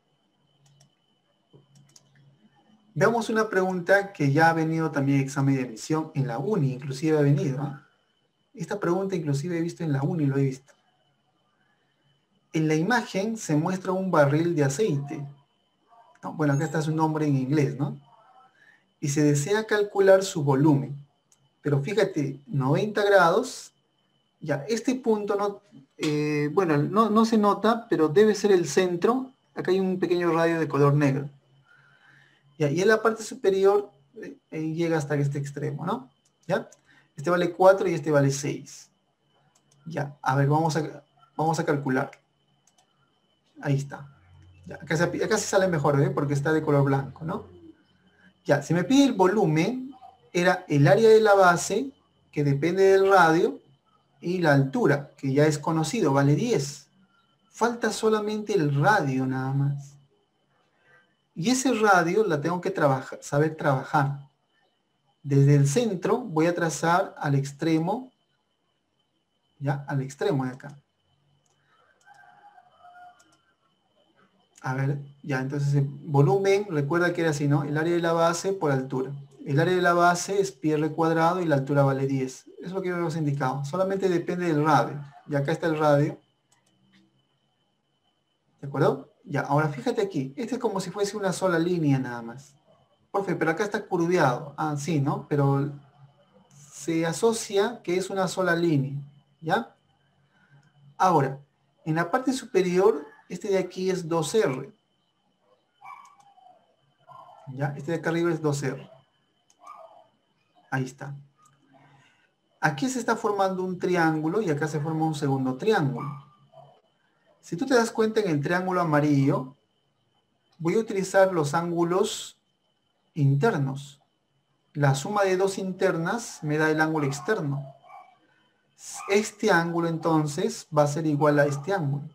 veamos una pregunta que ya ha venido también en examen de admisión en la uni, inclusive ha venido, ¿eh? Esta pregunta inclusive he visto en la uni, lo he visto. En la imagen se muestra un barril de aceite. No, bueno, acá está su nombre en inglés, ¿no? Y se desea calcular su volumen. Pero fíjate, 90 grados, ya, este punto no, bueno, no se nota, pero debe ser el centro. Acá hay un pequeño radio de color negro. Ya, y en la parte superior llega hasta este extremo, ¿no? ¿Ya? Este vale 4 y este vale 6. Ya, a ver, vamos a calcular. Ahí está. Ya, acá se sale mejor, ¿eh? Porque está de color blanco, ¿no? Ya, si me pide el volumen, era el área de la base, que depende del radio, y la altura, que ya es conocido, vale 10. Falta solamente el radio nada más. Y ese radio la tengo que saber trabajar. Desde el centro voy a trazar al extremo, ¿ya? Al extremo de acá. A ver, ya, entonces el volumen, recuerda que era así, ¿no? El área de la base por altura. El área de la base es pi r cuadrado y la altura vale 10. Es lo que hemos indicado. Solamente depende del radio. Y acá está el radio. ¿De acuerdo? Ya, ahora fíjate aquí. Este es como si fuese una sola línea nada más. Profe, pero acá está curveado. Ah, sí, ¿no? Pero se asocia que es una sola línea. ¿Ya? Ahora, en la parte superior, este de aquí es 2R. ¿Ya? Este de acá arriba es 2R. Ahí está. Aquí se está formando un triángulo y acá se forma un segundo triángulo. Si tú te das cuenta en el triángulo amarillo, voy a utilizar los ángulos internos. La suma de dos internas me da el ángulo externo. Este ángulo entonces va a ser igual a este ángulo.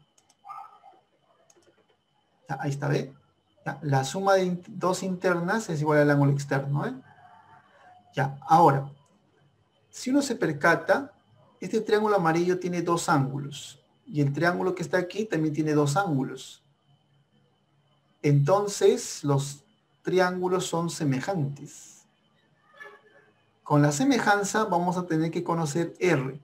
Ya, ahí está, ¿ve? Ya, la suma de dos internas es igual al ángulo externo, ¿eh? Ya, ahora, si uno se percata, este triángulo amarillo tiene dos ángulos. Y el triángulo que está aquí también tiene dos ángulos. Entonces, los triángulos son semejantes. Con la semejanza vamos a tener que conocer R.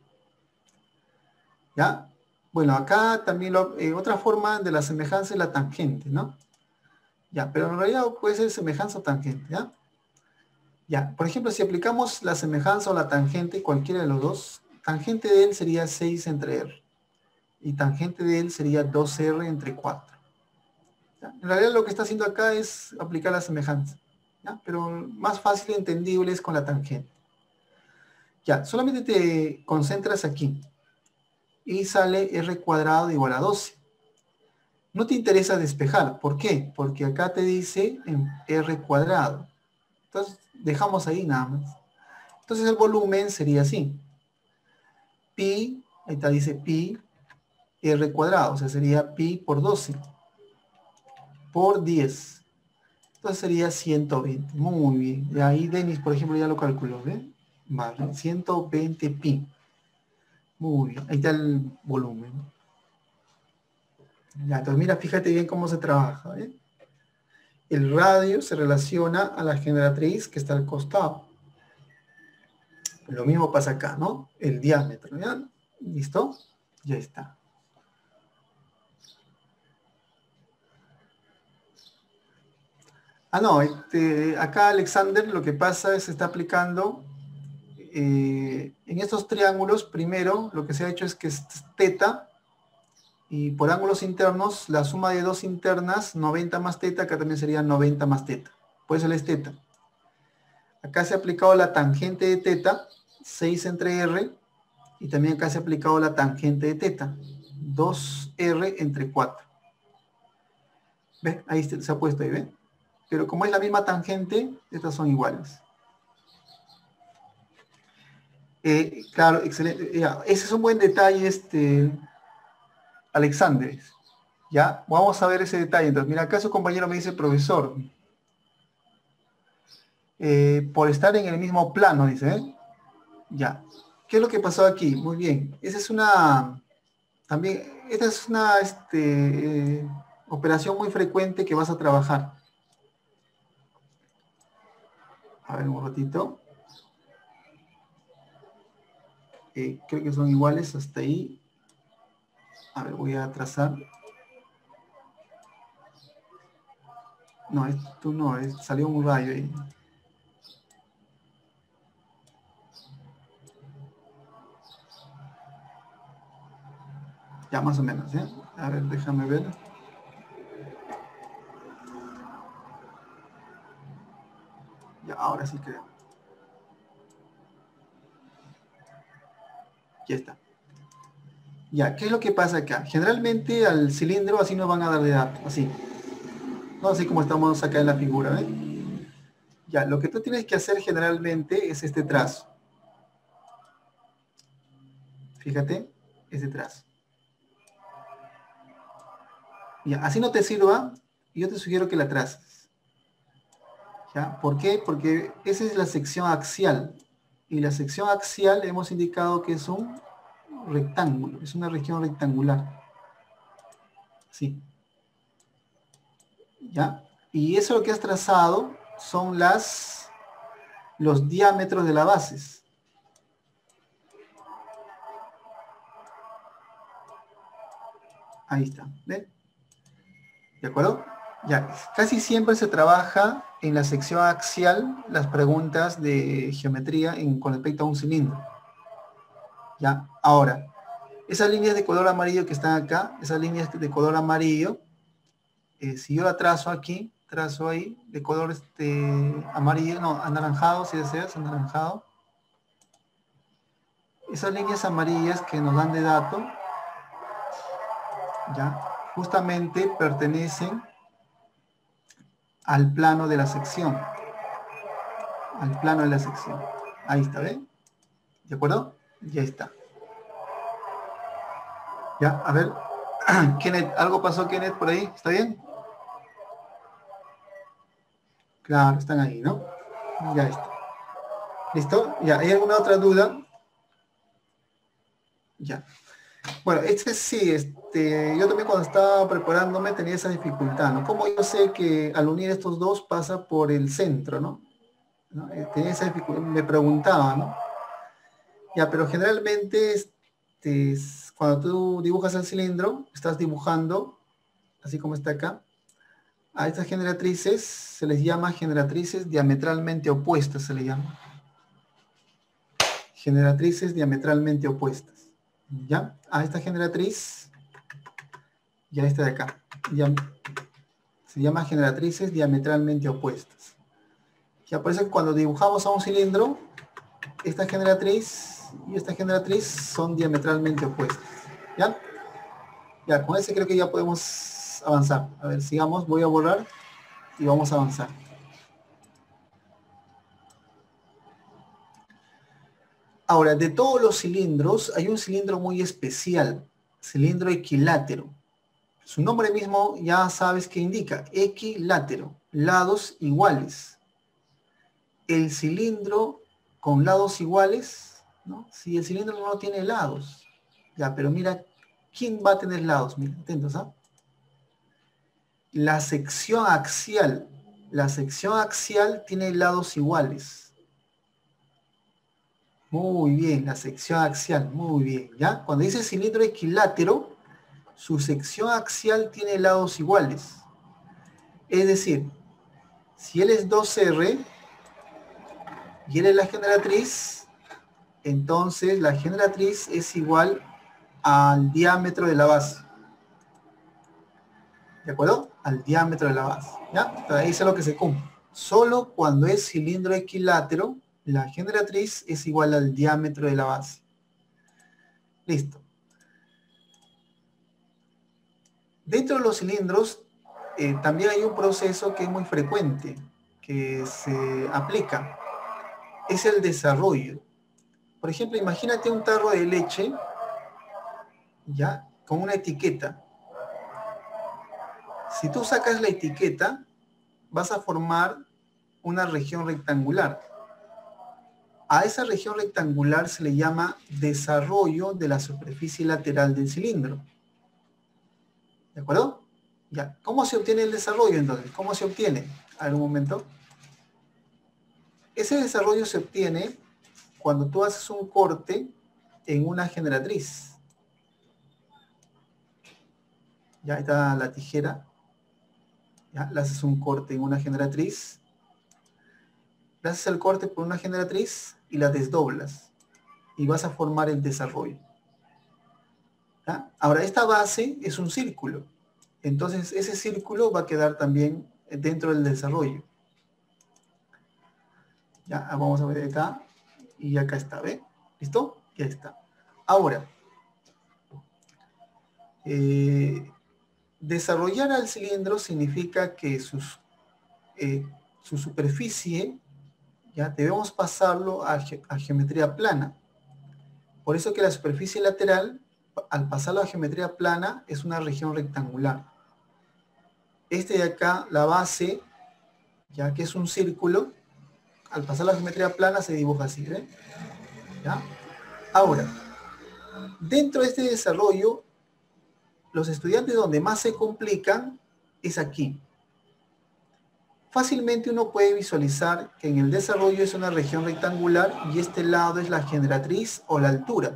¿Ya? Bueno, acá también otra forma de la semejanza es la tangente, ¿no? Ya, pero en realidad puede ser semejanza o tangente, ¿ya? Ya, por ejemplo, si aplicamos la semejanza o la tangente, cualquiera de los dos, tangente de él sería 6 entre R. Y tangente de él sería 2R entre 4. ¿Ya? En realidad lo que está haciendo acá es aplicar la semejanza. ¿Ya? Pero más fácil y entendible es con la tangente. Ya, solamente te concentras aquí. Y sale R cuadrado igual a 12. No te interesa despejar. ¿Por qué? Porque acá te dice en R cuadrado. Entonces, dejamos ahí nada más. Entonces el volumen sería así. Pi, ahí está, dice pi, R cuadrado. O sea, sería pi por 12. Por 10. Entonces sería 120. Muy bien. Y ahí Denis, por ejemplo, ya lo calculó, ¿ve? Vale, 120 pi. Muy bien. Ahí está el volumen. Ya, entonces mira, fíjate bien cómo se trabaja, ¿eh? El radio se relaciona a la generatriz que está al costado. Lo mismo pasa acá, ¿no? El diámetro, ¿ya? ¿Listo? Ya está. Ah, no, acá Alexander lo que pasa es que está aplicando en estos triángulos, primero lo que se ha hecho es que es teta, y por ángulos internos, la suma de dos internas, 90 más teta, acá también sería 90 más teta. Por eso es teta. Acá se ha aplicado la tangente de teta, 6 entre R, y también acá se ha aplicado la tangente de teta, 2R entre 4. ¿Ves? Ahí se ha puesto ahí, ¿ves? Pero como es la misma tangente, estas son iguales. Claro, excelente. Ya, ese es un buen detalle, Alexander. Ya, vamos a ver ese detalle. Entonces, mira, acá su compañero me dice profesor. por estar en el mismo plano, dice, ¿eh? Ya. ¿Qué es lo que pasó aquí? Muy bien. Esa es una, también, esta es una operación muy frecuente que vas a trabajar. A ver, un ratito. Creo que son iguales hasta ahí. A ver, voy a trazar. No, esto no, salió un rayo ahí. Ya más o menos, ¿eh? A ver, déjame ver. Ya, ahora sí creo. Ya está. Ya, ¿qué es lo que pasa acá? Generalmente al cilindro así nos van a dar de datos, así. No así como estamos acá en la figura, ¿ves? Ya, lo que tú tienes que hacer generalmente es este trazo. Fíjate, este trazo. Ya, así no te sirva, yo te sugiero que la traces. ¿Ya? ¿Por qué? Porque esa es la sección axial. Y la sección axial hemos indicado que es un rectángulo, es una región rectangular. Sí. ¿Ya? Y eso lo que has trazado son los diámetros de las bases. Ahí está. ¿Ven? ¿De acuerdo? Ya, casi siempre se trabaja en la sección axial las preguntas de geometría con respecto a un cilindro. Ya, ahora, esas líneas de color amarillo que están acá, esas líneas de color amarillo, si yo la trazo aquí, trazo ahí, de color amarillo, no, anaranjado, si deseas, anaranjado. Esas líneas amarillas que nos dan de dato, ya, justamente pertenecen al plano de la sección. Al plano de la sección. Ahí está, ¿ven? ¿De acuerdo? Ya está. Ya, a ver. Kenneth, ¿algo pasó, Kenneth, por ahí? ¿Está bien? Claro, están ahí, ¿no? Ya está. ¿Listo? Ya, ¿hay alguna otra duda? Ya. Bueno, sí, yo también cuando estaba preparándome tenía esa dificultad, ¿no? Como yo sé que al unir estos dos pasa por el centro, ¿no? Tenía esa dificultad, me preguntaba, ¿no? Ya, pero generalmente, cuando tú dibujas el cilindro, estás dibujando, así como está acá, a estas generatrices se les llama generatrices diametralmente opuestas, se les llama. Generatrices diametralmente opuestas. ¿Ya? A esta generatriz, ya esta de acá, se llama generatrices diametralmente opuestas. Ya por eso cuando dibujamos a un cilindro, esta generatriz y esta generatriz son diametralmente opuestas. ¿Ya? Ya, con ese creo que ya podemos avanzar. A ver, sigamos, voy a borrar y vamos a avanzar. Ahora, de todos los cilindros, hay un cilindro muy especial, cilindro equilátero. Su nombre mismo ya sabes qué indica, equilátero, lados iguales. El cilindro con lados iguales, ¿no? Si el cilindro no tiene lados, ya, pero mira, ¿quién va a tener lados? Mira, atentos, ¿ah? La sección axial tiene lados iguales. Muy bien, la sección axial, muy bien, ¿ya? Cuando dice cilindro equilátero, su sección axial tiene lados iguales. Es decir, si él es 2R y él es la generatriz, entonces la generatriz es igual al diámetro de la base. ¿De acuerdo? Al diámetro de la base. ¿Ya? Entonces ahí es lo que se cumple. Solo cuando es cilindro equilátero, la generatriz es igual al diámetro de la base. Listo. Dentro de los cilindros también hay un proceso que es muy frecuente, que se aplica. Es el desarrollo. Por ejemplo, imagínate un tarro de leche, ¿ya? Con una etiqueta. Si tú sacas la etiqueta, vas a formar una región rectangular. A esa región rectangular se le llama desarrollo de la superficie lateral del cilindro. ¿De acuerdo? Ya. ¿Cómo se obtiene el desarrollo entonces? ¿Cómo se obtiene? A ver un momento. Ese desarrollo se obtiene cuando tú haces un corte en una generatriz. Ya está la tijera. Ya, le haces un corte en una generatriz. Le haces el corte por una generatriz y la desdoblas. Y vas a formar el desarrollo. ¿Ya? Ahora, esta base es un círculo. Entonces, ese círculo va a quedar también dentro del desarrollo. Ya, vamos a ver acá. Y acá está, ¿ve? ¿Listo? Ya está. Ahora, desarrollar al cilindro significa que su superficie, ya debemos pasarlo a geometría plana. Por eso que la superficie lateral, al pasarlo a geometría plana, es una región rectangular. Este de acá, la base, ya que es un círculo, al pasar la geometría plana se dibuja así, ¿ven? ¿Ya? Ahora, dentro de este desarrollo, los estudiantes donde más se complican es aquí. Fácilmente uno puede visualizar que en el desarrollo es una región rectangular y este lado es la generatriz o la altura.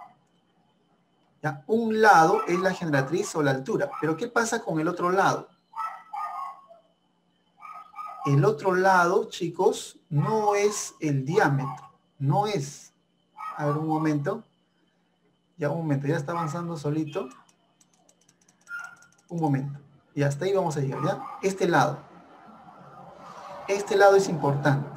¿Ya? Un lado es la generatriz o la altura, pero ¿qué pasa con el otro lado? El otro lado, chicos, no es el diámetro, no es. A ver, un momento. Ya, un momento, ya está avanzando solito. Un momento. Y hasta ahí vamos a llegar, ¿ya? Este lado es importante.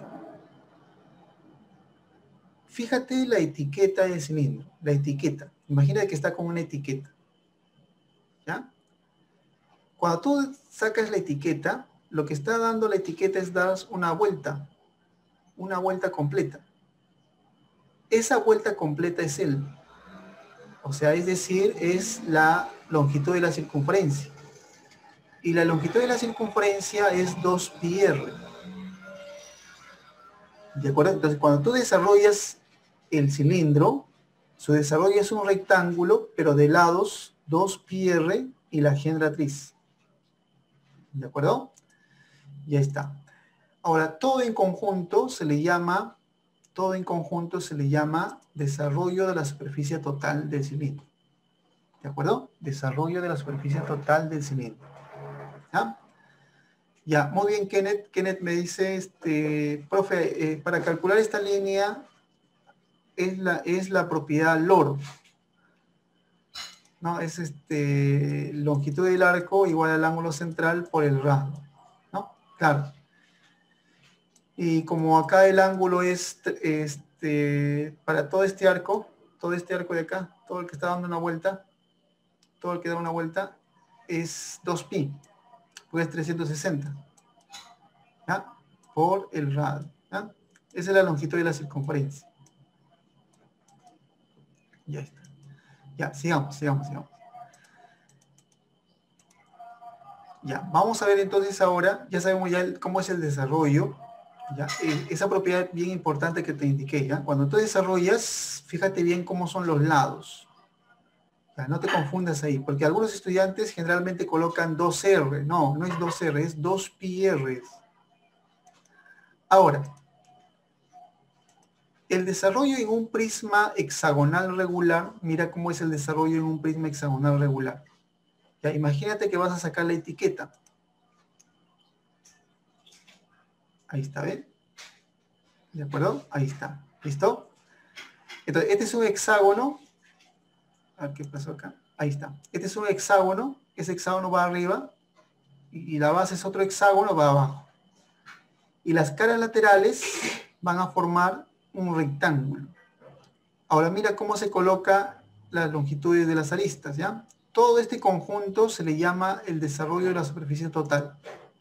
Fíjate la etiqueta del cilindro, la etiqueta. Imagina que está con una etiqueta, ¿ya? Cuando tú sacas la etiqueta, lo que está dando la etiqueta es dar una vuelta completa. Esa vuelta completa es el, o sea, es decir, es la longitud de la circunferencia. Y la longitud de la circunferencia es 2πr. ¿De acuerdo? Entonces, cuando tú desarrollas el cilindro, su desarrollo es un rectángulo, pero de lados 2πr y la generatriz. ¿De acuerdo? Ya está. Ahora, todo en conjunto se le llama desarrollo de la superficie total del cilindro. ¿De acuerdo? Desarrollo de la superficie total del cilindro. ¿Ya? Ya, muy bien, Kenneth. Kenneth me dice, profe, para calcular esta línea es la propiedad LOR. ¿No? Es longitud del arco igual al ángulo central por el radio. ¿No? Claro. Y como acá el ángulo es para todo este arco de acá, todo el que está dando una vuelta, todo el que da una vuelta es 2pi, pues es 360, ¿ya? Por el radio, ¿ya? Esa es la longitud de la circunferencia. Ya está. Ya, sigamos. Ya, vamos a ver entonces ahora, ya sabemos ya cómo es el desarrollo. ¿Ya? Esa propiedad bien importante que te indiqué, ¿ya? Cuando tú desarrollas, fíjate bien cómo son los lados. ¿Ya? No te confundas ahí, porque algunos estudiantes generalmente colocan 2R. No, no es 2R, es 2πr. Ahora, el desarrollo en un prisma hexagonal regular, mira cómo es el desarrollo en un prisma hexagonal regular. ¿Ya? Imagínate que vas a sacar la etiqueta. Ahí está, ¿ven? ¿De acuerdo? Ahí está. ¿Listo? Entonces, este es un hexágono. A ver qué pasó acá. Ahí está. Este es un hexágono. Ese hexágono va arriba. Y la base es otro hexágono, va abajo. Y las caras laterales van a formar un rectángulo. Ahora mira cómo se coloca las longitudes de las aristas, ¿ya? Todo este conjunto se le llama el desarrollo de la superficie total.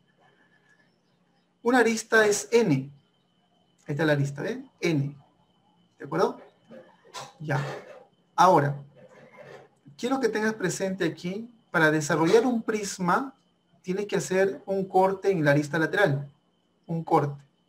Una arista es N. Ahí está la arista, ¿ven? N. ¿De acuerdo? Ya. Ahora, quiero que tengas presente aquí, para desarrollar un prisma, tienes que hacer un corte en la arista lateral. Un corte.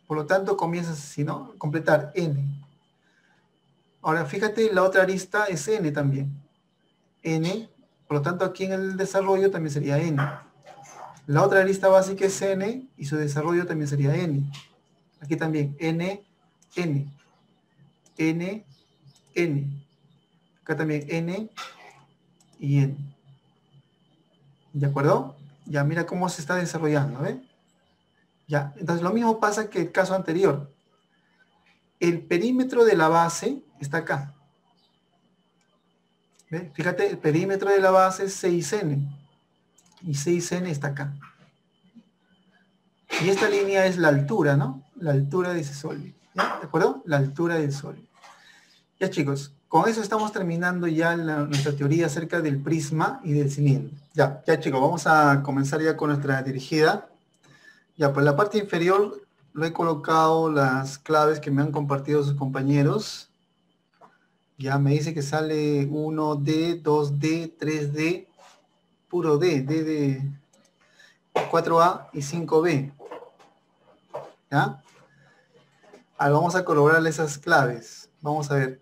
Por lo tanto, comienzas así, ¿no? Completar n. Ahora, fíjate, la otra arista es n también. N, por lo tanto, aquí en el desarrollo también sería n. La otra arista básica es n y su desarrollo también sería n. Aquí también, n, n, n, n. Acá también n y n. ¿De acuerdo? Ya mira cómo se está desarrollando, ¿eh? Ya, entonces lo mismo pasa que el caso anterior. El perímetro de la base está acá. ¿Ve? Fíjate, el perímetro de la base es 6n. Y 6n está acá. Y esta línea es la altura, ¿no? La altura de ese sólido. ¿Ya? ¿De acuerdo? La altura del sólido. Ya, chicos, con eso estamos terminando ya nuestra teoría acerca del prisma y del cilindro. Ya, chicos, vamos a comenzar ya con nuestra dirigida. Ya, por la parte inferior lo he colocado las claves que me han compartido sus compañeros. Ya me dice que sale 1D, 2D, 3D, puro D de 4A y 5B. ¿Ya? Ahora vamos a corroborarle esas claves. Vamos a ver.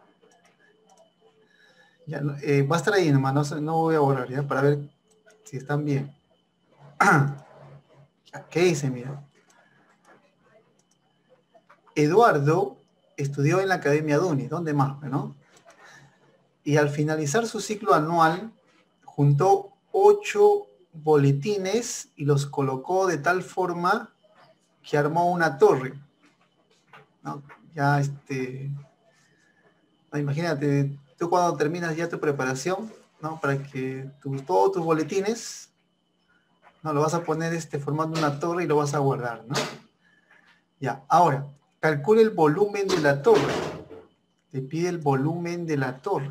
Ya, va a estar ahí nomás, no voy a borrar, ¿ya? Para ver si están bien. ¿Qué dice? Mira. Eduardo estudió en la Academia Duni, ¿dónde más? ¿No? Y al finalizar su ciclo anual, juntó 8 boletines y los colocó de tal forma que armó una torre. ¿No? Ya, no, imagínate, tú cuando terminas ya tu preparación, ¿no? Para que todos tus boletines, ¿no? Lo vas a poner formando una torre y lo vas a guardar, ¿no? Ya, ahora, calcula el volumen de la torre. Te pide el volumen de la torre.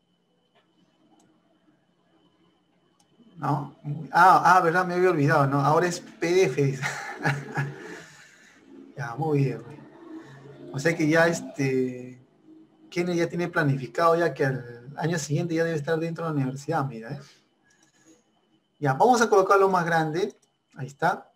¿No? ¿Verdad? Me había olvidado, ¿no? Ahora es PDF, dice. Ya, muy bien. O sea que ya Kenny ya tiene planificado ya que al año siguiente ya debe estar dentro de la universidad, mira, ¿eh? Ya, vamos a colocarlo más grande. Ahí está.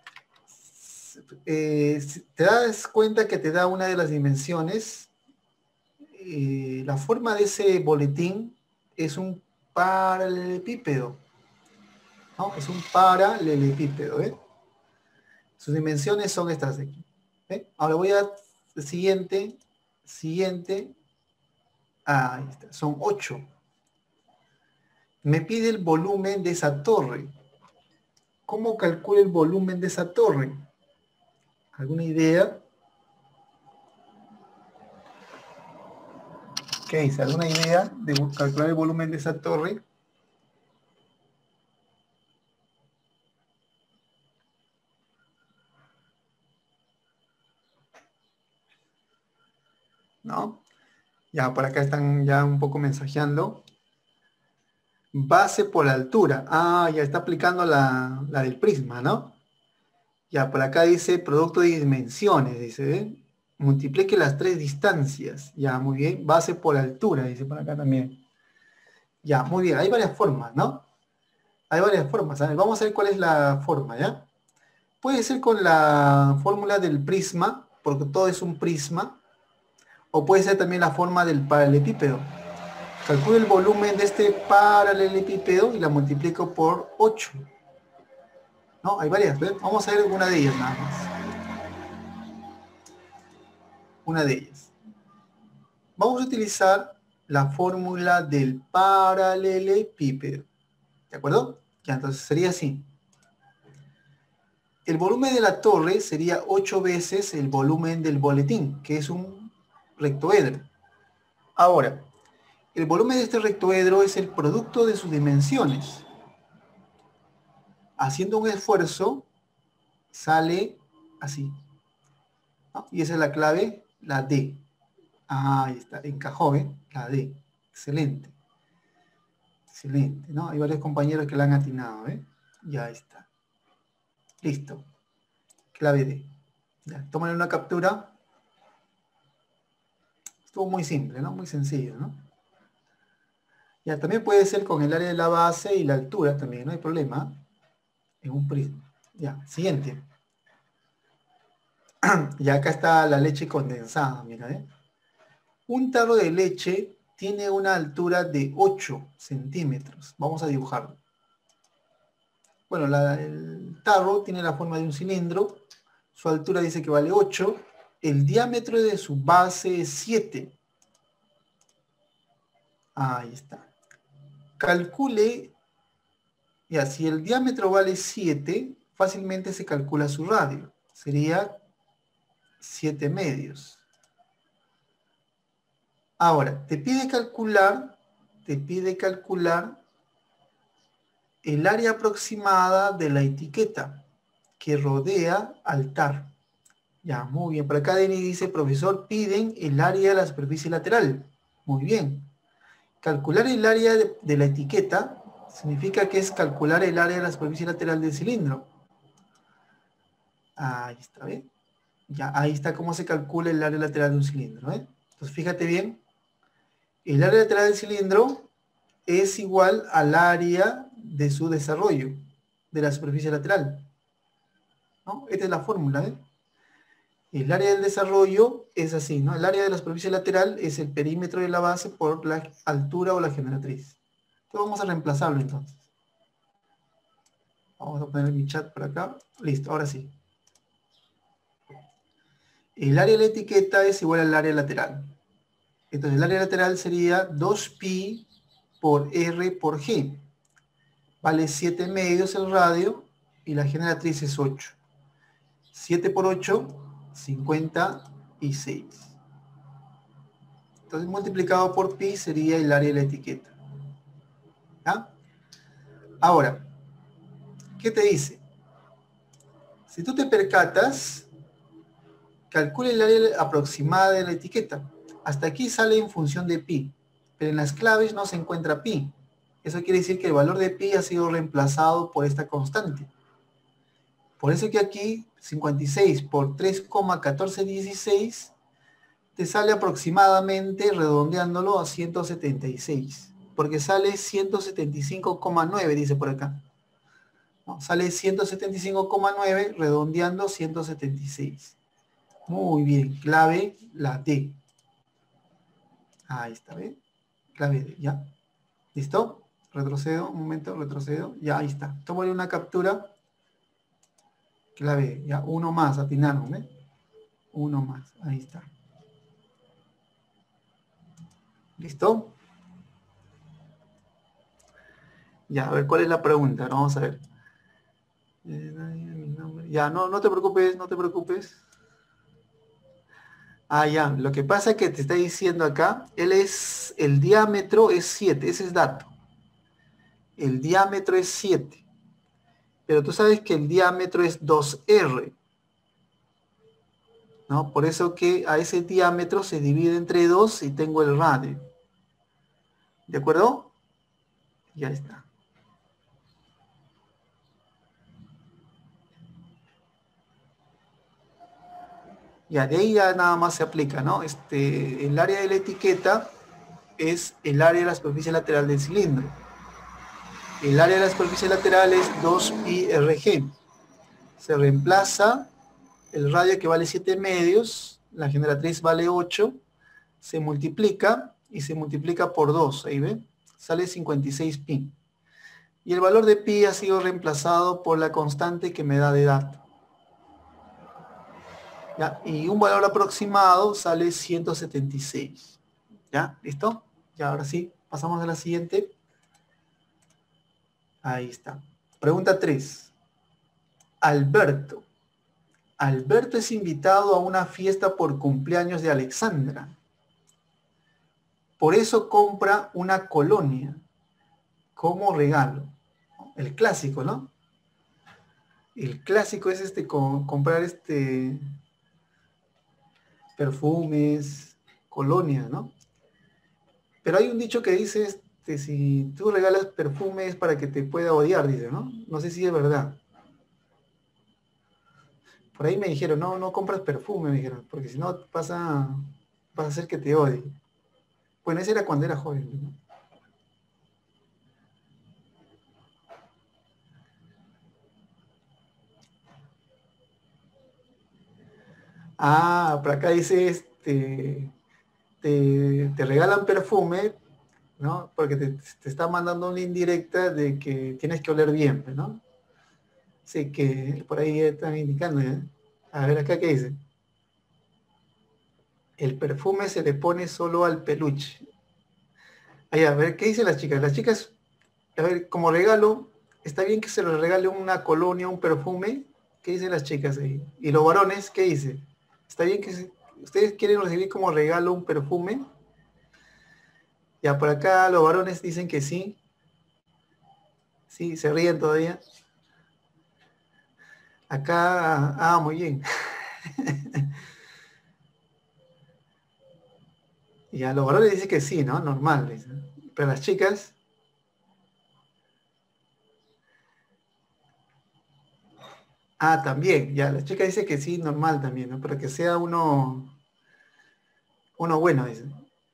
Te das cuenta que te da una de las dimensiones. La forma de ese boletín es un paralelepípedo, ¿no? Es un paralelepípedo, ¿eh? Sus dimensiones son estas de aquí. ¿Eh? Ahora voy a siguiente. Ahí está, son 8. Me pide el volumen de esa torre. ¿Cómo calculo el volumen de esa torre? ¿Alguna idea? ¿Qué dice? ¿Alguna idea de calcular el volumen de esa torre? ¿No? Ya, por acá están ya un poco mensajeando. Base por altura. Ya está aplicando la del prisma, ¿no? Ya, por acá dice producto de dimensiones, dice, ¿eh? Multiplique las 3 distancias. Ya, muy bien. Base por altura, dice por acá también. Ya, muy bien. Hay varias formas, ¿no? Hay varias formas. ¿Sabes? Vamos a ver cuál es la forma, ¿ya? Puede ser con la fórmula del prisma, porque todo es un prisma. O puede ser también la forma del paralelepípedo. Calculo el volumen de este paralelepípedo y la multiplico por 8. ¿No? Hay varias, ¿ves? Vamos a ver una de ellas nada más. Una de ellas. Vamos a utilizar la fórmula del paralelepípedo. ¿De acuerdo? Ya, entonces sería así. El volumen de la torre sería 8 veces el volumen del boletín, que es un rectoedro. Ahora, el volumen de este rectoedro es el producto de sus dimensiones. Haciendo un esfuerzo, sale así, ¿no? Y esa es la clave, la D. Ahí está, encajó, ¿eh? La D. Excelente. Excelente, ¿no? Hay varios compañeros que la han atinado, ¿eh? Ya está. Listo. Clave D. Ya, tómale una captura. Estuvo muy simple, ¿no? Muy sencillo, ¿no? Ya, también puede ser con el área de la base y la altura también, no hay problema. En un prisma. Ya, siguiente. Y acá está la leche condensada, mira, ¿eh? Un tarro de leche tiene una altura de 8 centímetros. Vamos a dibujarlo. Bueno, el tarro tiene la forma de un cilindro. Su altura dice que vale 8. El diámetro de su base es 7. Ahí está. Calcule, ya, si el diámetro vale 7, fácilmente se calcula su radio. Sería 7 medios. Ahora, te pide calcular el área aproximada de la etiqueta que rodea al tarro. Ya, muy bien. Por acá Denis dice, profesor, piden el área de la superficie lateral. Muy bien. Calcular el área de la etiqueta significa que es calcular el área de la superficie lateral del cilindro. Ahí está, ¿bien? Ya, ahí está cómo se calcula el área lateral de un cilindro, ¿eh? Entonces, fíjate bien. El área lateral del cilindro es igual al área de su desarrollo, de la superficie lateral, ¿no? Esta es la fórmula, ¿eh? El área del desarrollo es así, ¿no? El área de la superficie lateral es el perímetro de la base por la altura o la generatriz. Entonces vamos a reemplazarlo entonces. Vamos a poner mi chat por acá. Listo, ahora sí. El área de la etiqueta es igual al área lateral. Entonces el área lateral sería 2pi por R por G. Vale 7 medios el radio y la generatriz es 8. 7 por 8, 56. Entonces multiplicado por pi sería el área de la etiqueta. ¿Ya? Ahora, ¿qué te dice? Si tú te percatas, calcula el área aproximada de la etiqueta. Hasta aquí sale en función de pi, pero en las claves no se encuentra pi. Eso quiere decir que el valor de pi ha sido reemplazado por esta constante. Por eso que aquí 56 por 3,1416 te sale aproximadamente, redondeándolo, a 176. Porque sale 175,9, dice por acá. ¿No? Sale 175,9 redondeando 176. Muy bien, clave la D. Ahí está, ¿ven? Clave D, ¿ya? ¿Listo? Retrocedo, un momento, retrocedo. Ya, ahí está. Tómale una captura. Clave D, ya, uno más, atinaron, ¿eh? Uno más, ahí está. ¿Listo? Ya, a ver, ¿cuál es la pregunta? Vamos a ver. Ya, no te preocupes, no te preocupes. Ah, ya, lo que pasa es que te está diciendo acá, el diámetro es 7, ese es dato. El diámetro es 7. Pero tú sabes que el diámetro es 2R, ¿no? Por eso que a ese diámetro se divide entre 2 y tengo el radio. ¿De acuerdo? Ya está. Ya, de ahí ya nada más se aplica, ¿no? El área de la etiqueta es el área de la superficie lateral del cilindro. El área de la superficie lateral es 2πRG. Se reemplaza el radio que vale 7 medios, la generatriz vale 8, se multiplica y se multiplica por 2, ahí ven, sale 56 pi. Y el valor de pi ha sido reemplazado por la constante que me da de dato. ¿Ya? Y un valor aproximado sale 176. ¿Ya? ¿Listo? Ya, ahora sí, pasamos a la siguiente. Ahí está. Pregunta 3. Alberto. Alberto es invitado a una fiesta por cumpleaños de Alexandra. Por eso compra una colonia como regalo. El clásico, ¿no? El clásico es comprar perfumes, colonia, ¿no? Pero hay un dicho que dice, si tú regalas perfumes para que te pueda odiar, dice, ¿no? No sé si es verdad. Por ahí me dijeron, no compras perfume, me dijeron, porque si no vas a hacer que te odie. Bueno, ese era cuando era joven, ¿no? Ah, por acá dice, te regalan perfume, ¿no? Porque te está mandando una indirecta de que tienes que oler bien, pues, ¿no? Sí, que por ahí están indicando, ¿ya? A ver acá qué dice. El perfume se le pone solo al peluche. Ahí, a ver, ¿qué dicen las chicas? Las chicas, a ver, como regalo, ¿está bien que se le regale una colonia, un perfume? ¿Qué dicen las chicas ahí? ¿Y los varones qué dicen? ¿Está bien que ustedes quieren recibir como regalo un perfume? Ya por acá los varones dicen que sí. Sí, se ríen todavía. Acá, muy bien. Ya los varones dicen que sí, ¿no? Normal, dicen. Pero las chicas, también. Ya, las chicas dicen que sí, normal también, ¿no? Pero que sea uno bueno, dicen.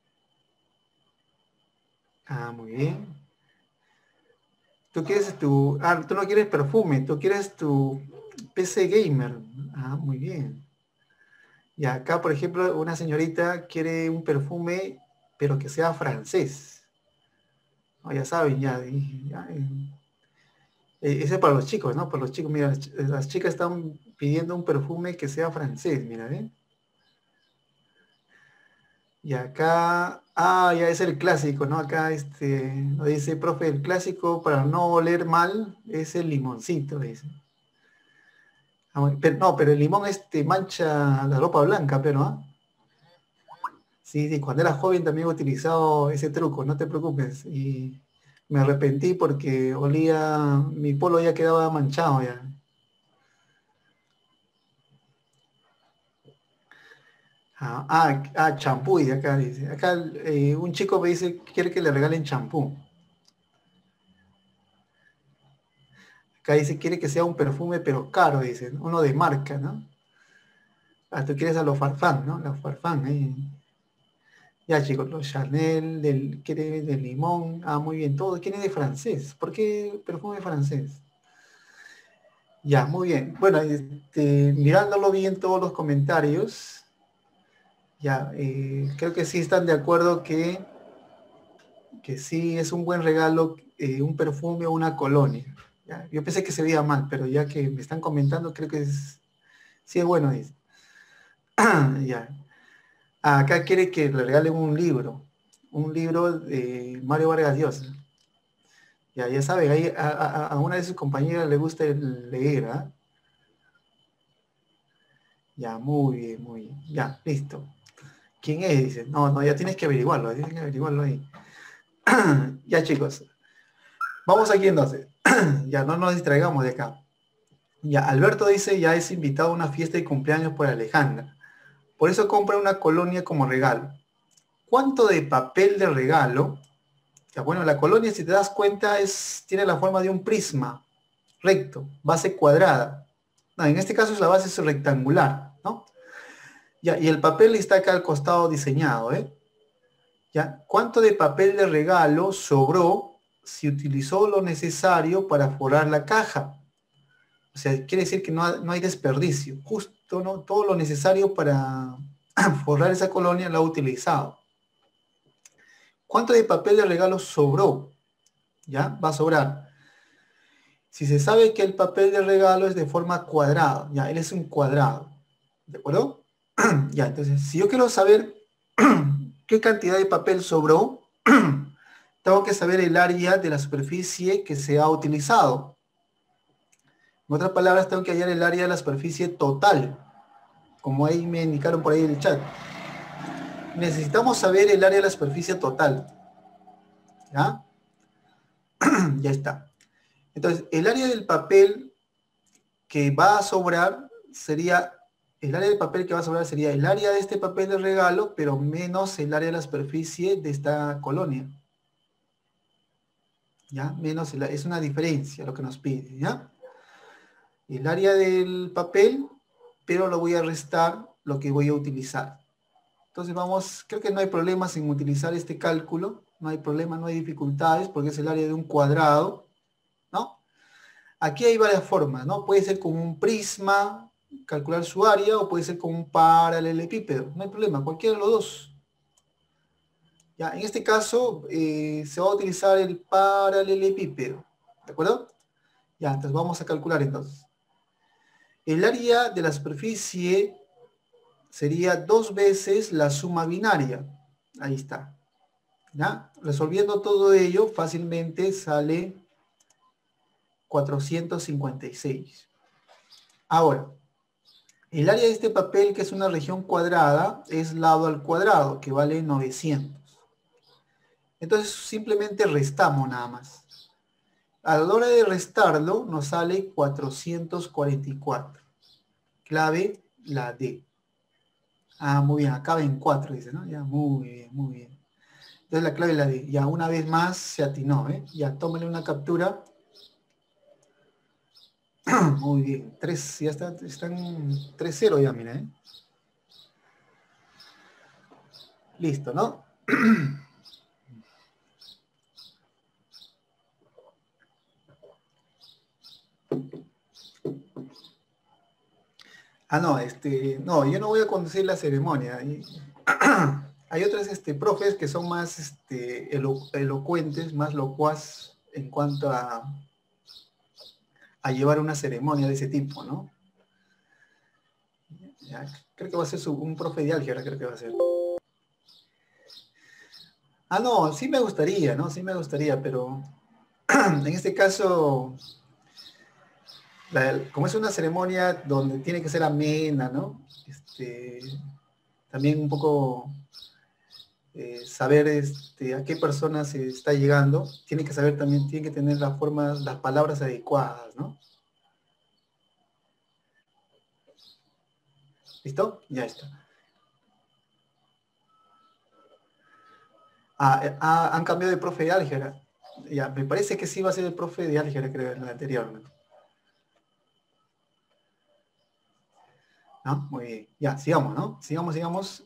Muy bien. Tú quieres tú no quieres perfume, tú quieres tu PC gamer. Muy bien. Y acá, por ejemplo, una señorita quiere un perfume, pero que sea francés. No, ya saben, ese es para los chicos, ¿no? Para los chicos, mira, las chicas están pidiendo un perfume que sea francés, mira, ¿eh? Y acá, ya es el clásico, ¿no? Acá, nos dice, profe, el clásico para no oler mal es el limoncito, dice. No, pero el limón mancha la ropa blanca, pero, ¿ah? Sí, sí, cuando era joven también he utilizado ese truco, no te preocupes. Y me arrepentí porque mi polo ya quedaba manchado ya. Champú, y acá dice. Acá un chico me dice que quiere que le regalen champú. Acá dice quiere que sea un perfume, pero caro, dice, ¿no? Uno de marca, ¿no? Tú quieres a los Farfán, ¿no? Los Farfán, ahí. Ya, chicos, los Chanel, quiere de limón. Muy bien, todo quiere de francés. ¿Por qué perfume francés? Ya, muy bien. Bueno, mirándolo bien todos los comentarios, ya, creo que sí están de acuerdo que sí es un buen regalo, un perfume o una colonia. Ya, yo pensé que se veía mal, pero ya que me están comentando, creo que sí es bueno, dice. Ya. Acá quiere que le regalen un libro de Mario Vargas Llosa. Ya saben, ahí a una de sus compañeras le gusta leer, ¿ah? Ya, muy bien, muy bien. Ya, listo. ¿Quién es? Dice, no, no, ya tienes que averiguarlo ahí. Ya, chicos, vamos aquí entonces. Ya, no nos distraigamos de acá. Ya, Alberto dice, ya es invitado a una fiesta de cumpleaños por Alejandra. Por eso compra una colonia como regalo. ¿Cuánto de papel de regalo? Ya, bueno, la colonia, si te das cuenta, tiene la forma de un prisma recto, base cuadrada. No, en este caso la base es rectangular, ¿no? Ya, y el papel está acá al costado diseñado, ¿eh? ¿Ya? ¿Cuánto de papel de regalo sobró si utilizó lo necesario para forrar la caja? O sea, quiere decir que no hay desperdicio. Justo, ¿no? Todo lo necesario para forrar esa colonia lo ha utilizado. ¿Cuánto de papel de regalo sobró? ¿Ya? Va a sobrar. Si se sabe que el papel de regalo es de forma cuadrada, ya, él es un cuadrado. ¿De acuerdo? Ya, entonces, si yo quiero saber qué cantidad de papel sobró, tengo que saber el área de la superficie que se ha utilizado. En otras palabras, tengo que hallar el área de la superficie total, como ahí me indicaron por ahí en el chat. Necesitamos saber el área de la superficie total. ¿Ya? Ya está. Entonces, el área del papel que va a sobrar sería, el área del papel que va a sobrar sería el área de este papel de regalo, pero menos el área de la superficie de esta colonia. ¿Ya? Menos, es una diferencia lo que nos pide, ¿ya? El área del papel, pero lo voy a restar lo que voy a utilizar. Entonces vamos, creo que no hay problemas en utilizar este cálculo, no hay problema, no hay dificultades, porque es el área de un cuadrado, ¿no? Aquí hay varias formas, ¿no? Puede ser con un prisma, calcular su área o puede ser con un paralelepípedo. No hay problema, cualquiera de los dos. Ya, en este caso se va a utilizar el paralelepípedo. ¿De acuerdo? Ya, entonces vamos a calcular entonces. El área de la superficie sería 2 veces la suma binaria. Ahí está. ¿Ya? Resolviendo todo ello, fácilmente sale 456. Ahora, el área de este papel, que es una región cuadrada, es lado al cuadrado, que vale 900. Entonces simplemente restamos nada más. A la hora de restarlo, nos sale 444. Clave, la D. Ah, muy bien, acaba en 4, dice, ¿no? Ya, muy bien, muy bien. Entonces la clave es la D. Ya, una vez más se atinó, ¿eh? Ya, tómale una captura. Muy bien, 3, ya están 3-0 ya, mira, ¿eh? Listo, ¿no? Ah, no, no, yo no voy a conducir la ceremonia. Hay otros profes que son más elocuentes, más locuaz en cuanto a llevar una ceremonia de ese tipo, ¿no? Ya, creo que va a ser un profe de álgebra, creo que va a ser. Ah, no, sí me gustaría, ¿no? Sí me gustaría, pero en este caso, como es una ceremonia donde tiene que ser amena, ¿no? También un poco saber a qué persona se está llegando, tiene que saber también, tiene que tener las formas, las palabras adecuadas, ¿no? ¿Listo? Ya está. Han cambiado de profe de álgebra. Ya, me parece que sí va a ser el profe de álgebra, creo, en el anterior, ¿no? ¿No? Muy bien. Ya, sigamos, ¿no? Sigamos, sigamos.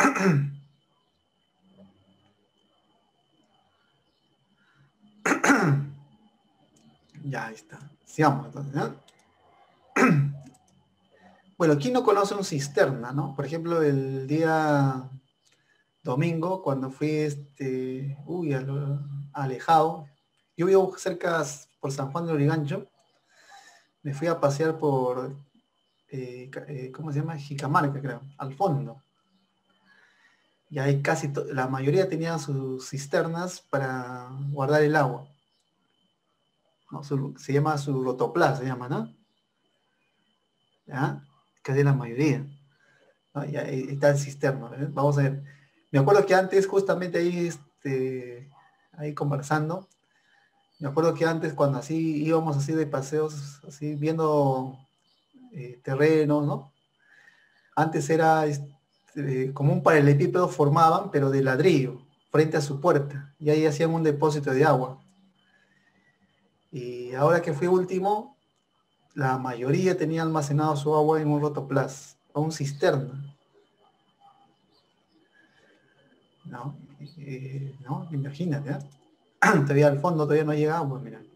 Ya está. Sigamos, entonces, ¿no? Bueno, ¿quién no conoce un cisterna, no? Por ejemplo, el día domingo, cuando fui alejado, yo vivo cerca por San Juan de Lurigancho, me fui a pasear por, ¿cómo se llama? Jicamarca, creo, al fondo. Y ahí la mayoría tenían sus cisternas para guardar el agua. ¿No? Se llama su rotoplas, se llama, ¿no? ¿Ya? Casi la mayoría. ¿No? Y ahí está el cisterno. ¿Eh? Vamos a ver. Me acuerdo que antes, justamente ahí, ahí conversando, me acuerdo que antes cuando así íbamos así de paseos, así viendo terrenos, ¿no? Antes era como un paralelepípedo formaban, pero de ladrillo, frente a su puerta, y ahí hacían un depósito de agua. Y ahora que fui último, la mayoría tenía almacenado su agua en un rotoplas, o un cisterna. ¿No? ¿No? Imagínate, ¿eh? Todavía al fondo todavía no llegamos, pues mira.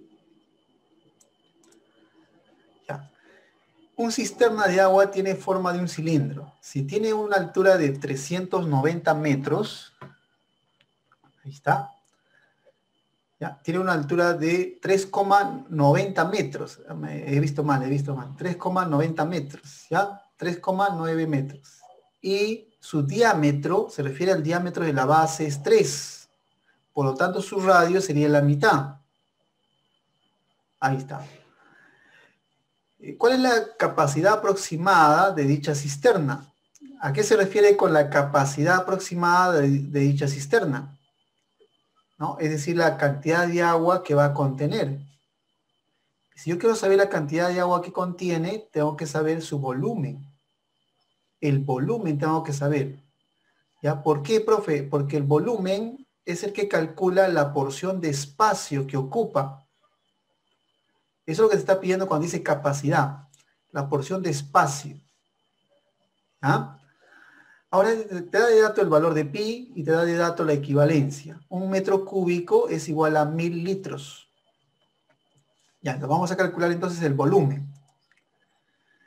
Ya. Un cisterna de agua tiene forma de un cilindro. Si tiene una altura de 390 metros, ahí está, ya, tiene una altura de 3,90 metros. He visto mal, 3,90 metros, ¿ya? 3,9 metros. Y su diámetro, se refiere al diámetro de la base, es 3. Por lo tanto, su radio sería la mitad. Ahí está. ¿Cuál es la capacidad aproximada de dicha cisterna? ¿A qué se refiere con la capacidad aproximada de dicha cisterna? ¿No? Es decir, la cantidad de agua que va a contener. Si yo quiero saber la cantidad de agua que contiene, tengo que saber su volumen. El volumen tengo que saber. ¿Ya? ¿Por qué, profe? Porque el volumen es el que calcula la porción de espacio que ocupa. Eso es lo que se está pidiendo cuando dice capacidad. La porción de espacio. ¿Ya? Ahora te da de dato el valor de pi y te da de dato la equivalencia. Un metro cúbico es igual a 1000 litros. Ya, entonces vamos a calcular entonces el volumen.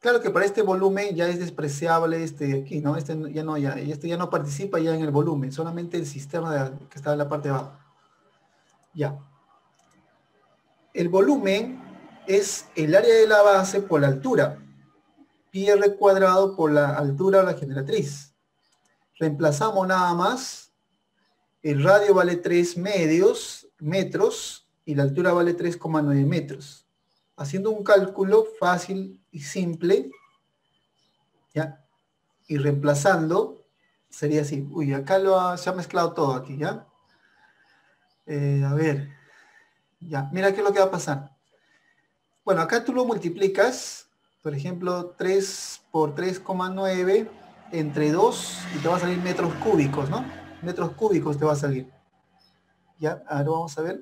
Claro que para este volumen ya es despreciable este de aquí, ¿no? Este ya no participa ya en el volumen, solamente el cisterna que está en la parte de abajo. Ya. El volumen es el área de la base por la altura. Pi r cuadrado por la altura de la generatriz. Reemplazamos nada más. El radio vale 3 metros y la altura vale 3,9 metros. Haciendo un cálculo fácil y simple, ¿ya? Y reemplazando, sería así. Uy, acá se ha mezclado todo aquí, ¿ya? A ver, ya. Mira qué es lo que va a pasar. Bueno, acá tú lo multiplicas, por ejemplo, 3 por 3,9 entre 2 y te va a salir metros cúbicos, ¿no? Metros cúbicos te va a salir. Ya, ahora vamos a ver.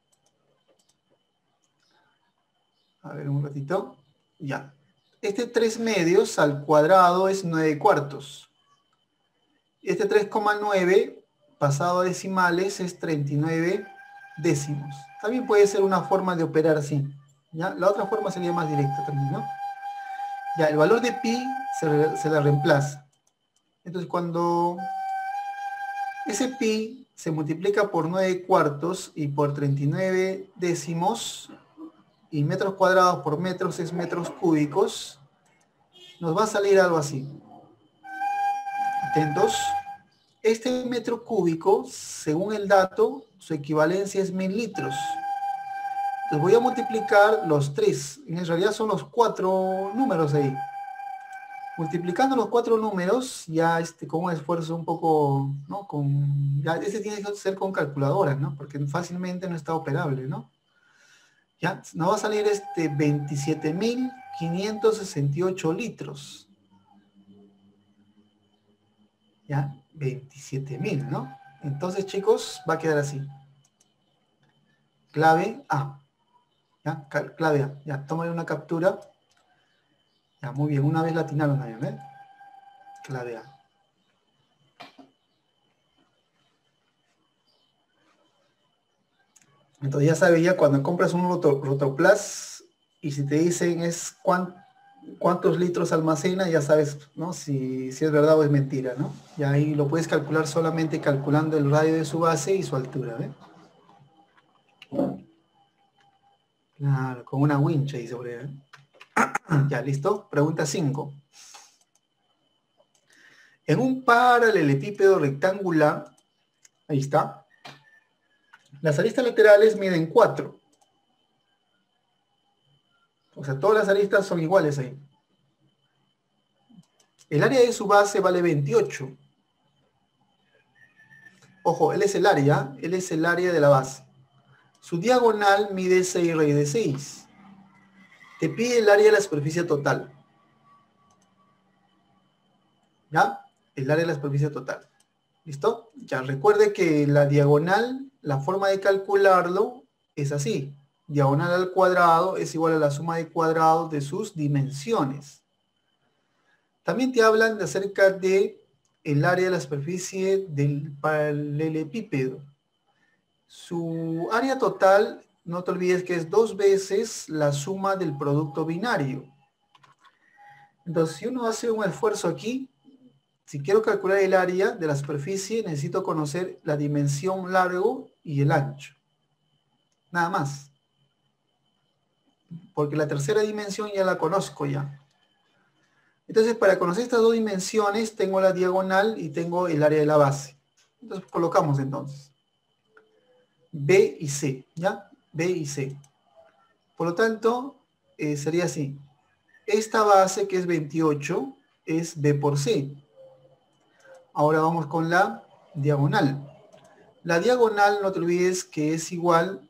A ver un ratito. Ya. Este 3 medios al cuadrado es 9 cuartos. Este 3,9 pasado a decimales es 39 décimos. También puede ser una forma de operar así. ¿Ya? La otra forma sería más directa también, ¿no? Ya, el valor de pi se la reemplaza. Entonces cuando ese pi se multiplica por 9 cuartos y por 39 décimos, y metros cuadrados por metros es metros cúbicos, nos va a salir algo así. Atentos. Este metro cúbico, según el dato, su equivalencia es 1000 litros. Entonces voy a multiplicar los 3. En realidad son los 4 números ahí. Multiplicando los 4 números, ya con un esfuerzo un poco, ¿no? Ya ese tiene que ser con calculadoras, ¿no? Porque fácilmente no está operable, ¿no? Ya, nos va a salir 27.568 litros. Ya, 27.000, ¿no? Entonces, chicos, va a quedar así. Clave A. ¿Ya? Clave A. Ya, tómale una captura. Ya, muy bien. Una vez la atinaron ahí, ¿eh? Clave A. Entonces ya sabes, ya cuando compras un Rotoplas y si te dicen cuántos litros almacena, ya sabes, ¿no? Si es verdad o es mentira, ¿no? Y ahí lo puedes calcular solamente calculando el radio de su base y su altura, ¿ves? Claro, con una wincha y sobre. ¿Eh? Ya, ¿listo? Pregunta 5. En un paralelepípedo rectangular, ahí está, las aristas laterales miden 4. O sea, todas las aristas son iguales ahí. El área de su base vale 28. Ojo, él es el área de la base. Su diagonal mide 6 raíz de 6. Te pide el área de la superficie total. ¿Ya? El área de la superficie total. ¿Listo? Ya, recuerde que la diagonal, la forma de calcularlo es así. Diagonal al cuadrado es igual a la suma de cuadrados de sus dimensiones. También te hablan acerca de el área de la superficie del paralelepípedo. Su área total, no te olvides que es 2 veces la suma del producto binario. Entonces, si uno hace un esfuerzo aquí, si quiero calcular el área de la superficie, necesito conocer la dimensión largo y el ancho. Nada más. Porque la tercera dimensión ya la conozco ya. Entonces, para conocer estas dos dimensiones, tengo la diagonal y tengo el área de la base. Entonces, colocamos entonces. B y C, ¿ya? B y C. Por lo tanto, sería así. Esta base, que es 28, es B por C. Ahora vamos con la diagonal. La diagonal, no te olvides que es igual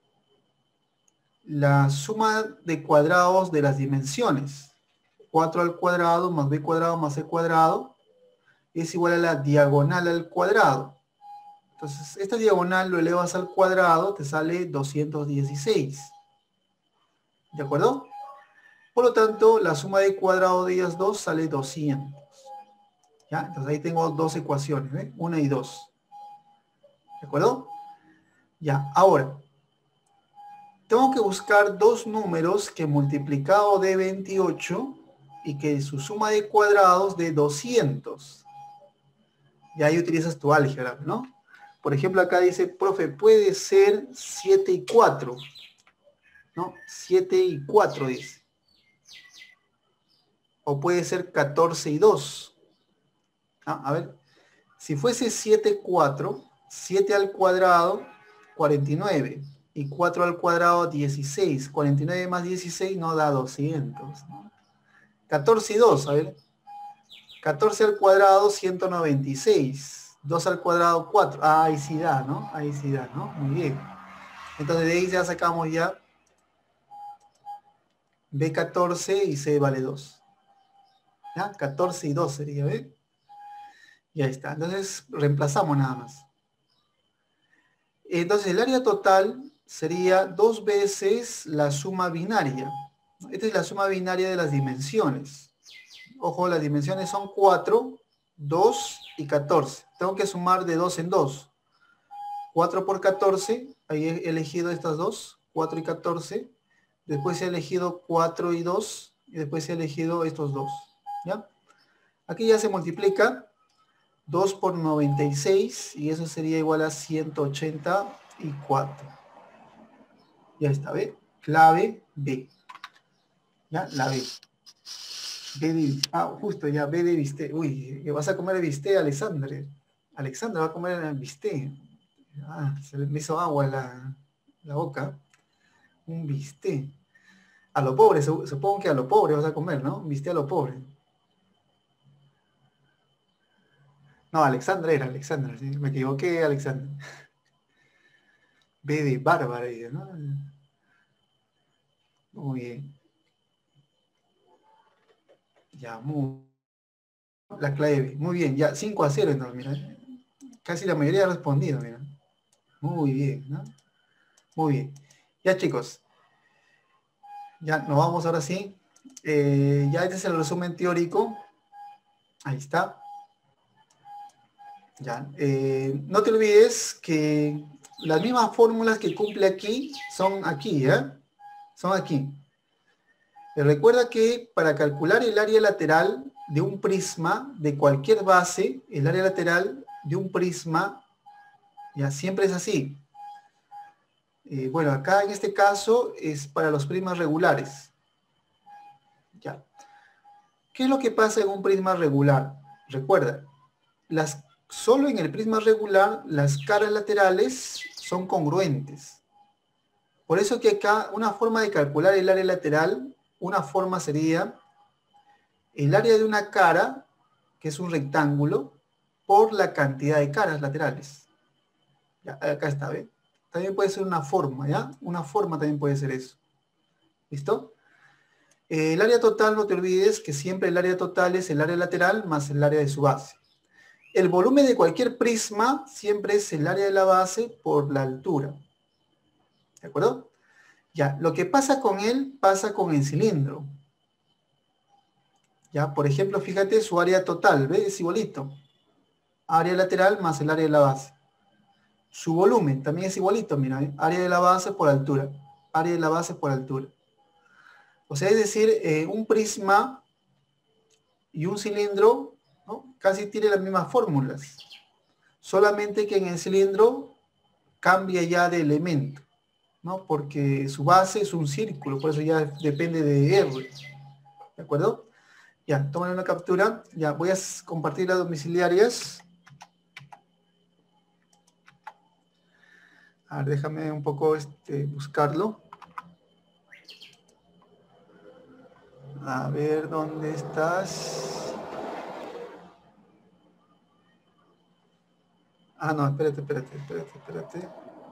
la suma de cuadrados de las dimensiones. 4 al cuadrado más b cuadrado más c cuadrado es igual a la diagonal al cuadrado. Entonces, esta diagonal lo elevas al cuadrado, te sale 216. ¿De acuerdo? Por lo tanto, la suma de cuadrado de ellas dos sale 200. ¿Ya? Entonces ahí tengo dos ecuaciones, ¿eh? 1 y 2. ¿De acuerdo? Ya, ahora, tengo que buscar dos números que multiplicado de 28 y que su suma de cuadrados de 200. Y ahí utilizas tu álgebra, ¿no? Por ejemplo, acá dice, profe, puede ser 7 y 4, ¿no? 7 y 4 dice. O puede ser 14 y 2. Ah, a ver, si fuese 7, 4, 7 al cuadrado, 49. Y 4 al cuadrado, 16. 49 más 16 no da 200, ¿no? 14 y 2, a ver. 14 al cuadrado, 196. 2 al cuadrado, 4. Ah, ahí sí da, ¿no? Ahí sí da, ¿no? Muy bien. Entonces de ahí ya sacamos ya B14 y C vale 2. ¿Ya? 14 y 2 sería, ¿ve? Ya está. Entonces reemplazamos nada más. Entonces el área total sería 2 veces la suma binaria. Esta es la suma binaria de las dimensiones. Ojo, las dimensiones son 4, 2 y 14. Tengo que sumar de 2 en 2. 4 por 14, ahí he elegido estas dos, 4 y 14. Después he elegido 4 y 2. Y después he elegido estos dos. ¿Ya? Aquí ya se multiplica 2 por 96 y eso sería igual a 184. Ya está, ¿ve? Clave B. ¿Ya? La B. B de, justo ya, B de bistec. Uy, ¿qué vas a comer bistec, Alexandre? Alexandre va a comer bistec. Se me hizo agua la boca. Un bistec. A lo pobre, supongo que a lo pobre vas a comer, ¿no? Un bistec a lo pobre. No, Alexandra era Alexandra, ¿sí? Me equivoqué, Alexandra. B de Bárbara, ¿no? Muy bien. Ya, la clave B. Muy bien, ya 5-0 entonces, mira. Casi la mayoría ha respondido, mira. Muy bien, ¿no? Muy bien. Ya, chicos. Ya nos vamos ahora sí. Ya este es el resumen teórico. Ahí está. Ya. No te olvides que las mismas fórmulas que cumple aquí son aquí, ¿eh? Son aquí. Recuerda que para calcular el área lateral de un prisma de cualquier base, el área lateral de un prisma, ya siempre es así. Bueno, acá en este caso es para los prismas regulares. Ya. ¿Qué es lo que pasa en un prisma regular? Recuerda, solo en el prisma regular las caras laterales son congruentes. Por eso que acá una forma de calcular el área lateral, una forma sería el área de una cara, que es un rectángulo, por la cantidad de caras laterales. Ya, acá está, ¿ve? También puede ser una forma, ¿ya? Una forma también puede ser eso. ¿Listo? El área total, no te olvides que siempre el área total es el área lateral más el área de su base. El volumen de cualquier prisma siempre es el área de la base por la altura. ¿De acuerdo? Ya, lo que pasa con él pasa con el cilindro. Ya, por ejemplo, fíjate su área total, ¿ves? Es igualito. Área lateral más el área de la base. Su volumen también es igualito, mira, ¿eh? Área de la base por altura. Área de la base por altura. O sea, es decir, un prisma y un cilindro, ¿no? Casi tiene las mismas fórmulas. Solamente que en el cilindro cambia ya de elemento, ¿no? Porque su base es un círculo, por eso ya depende de R. ¿De acuerdo? Ya, tomen una captura. Ya, voy a compartir las domiciliarias. A ver, déjame un poco buscarlo. A ver, ¿dónde estás? No, espérate.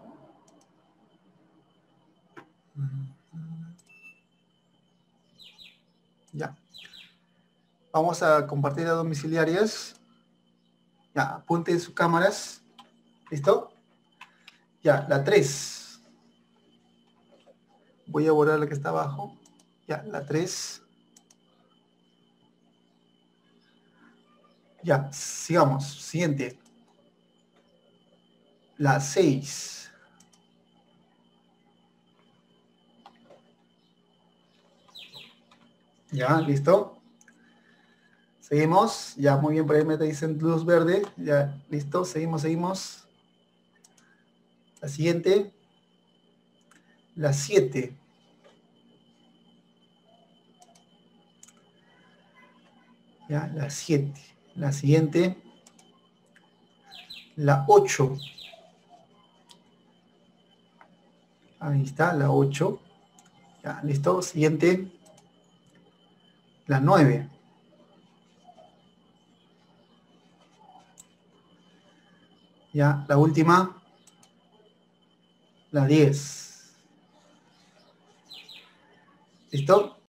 Ya. Vamos a compartir las domiciliarias. Ya, apunten sus cámaras. ¿Listo? Ya, la 3. Voy a borrar la que está abajo. Ya, la 3. Ya, sigamos. Siguiente. La 6. Ya, ¿listo? Seguimos, ya muy bien, por ahí me dicen luz verde, ya, listo, seguimos. La siguiente, la 7. Ya, la 7. La siguiente, la 8. Ahí está, la 8. Ya, listo. Siguiente, la 9. Ya, la última, la 10. ¿Listo?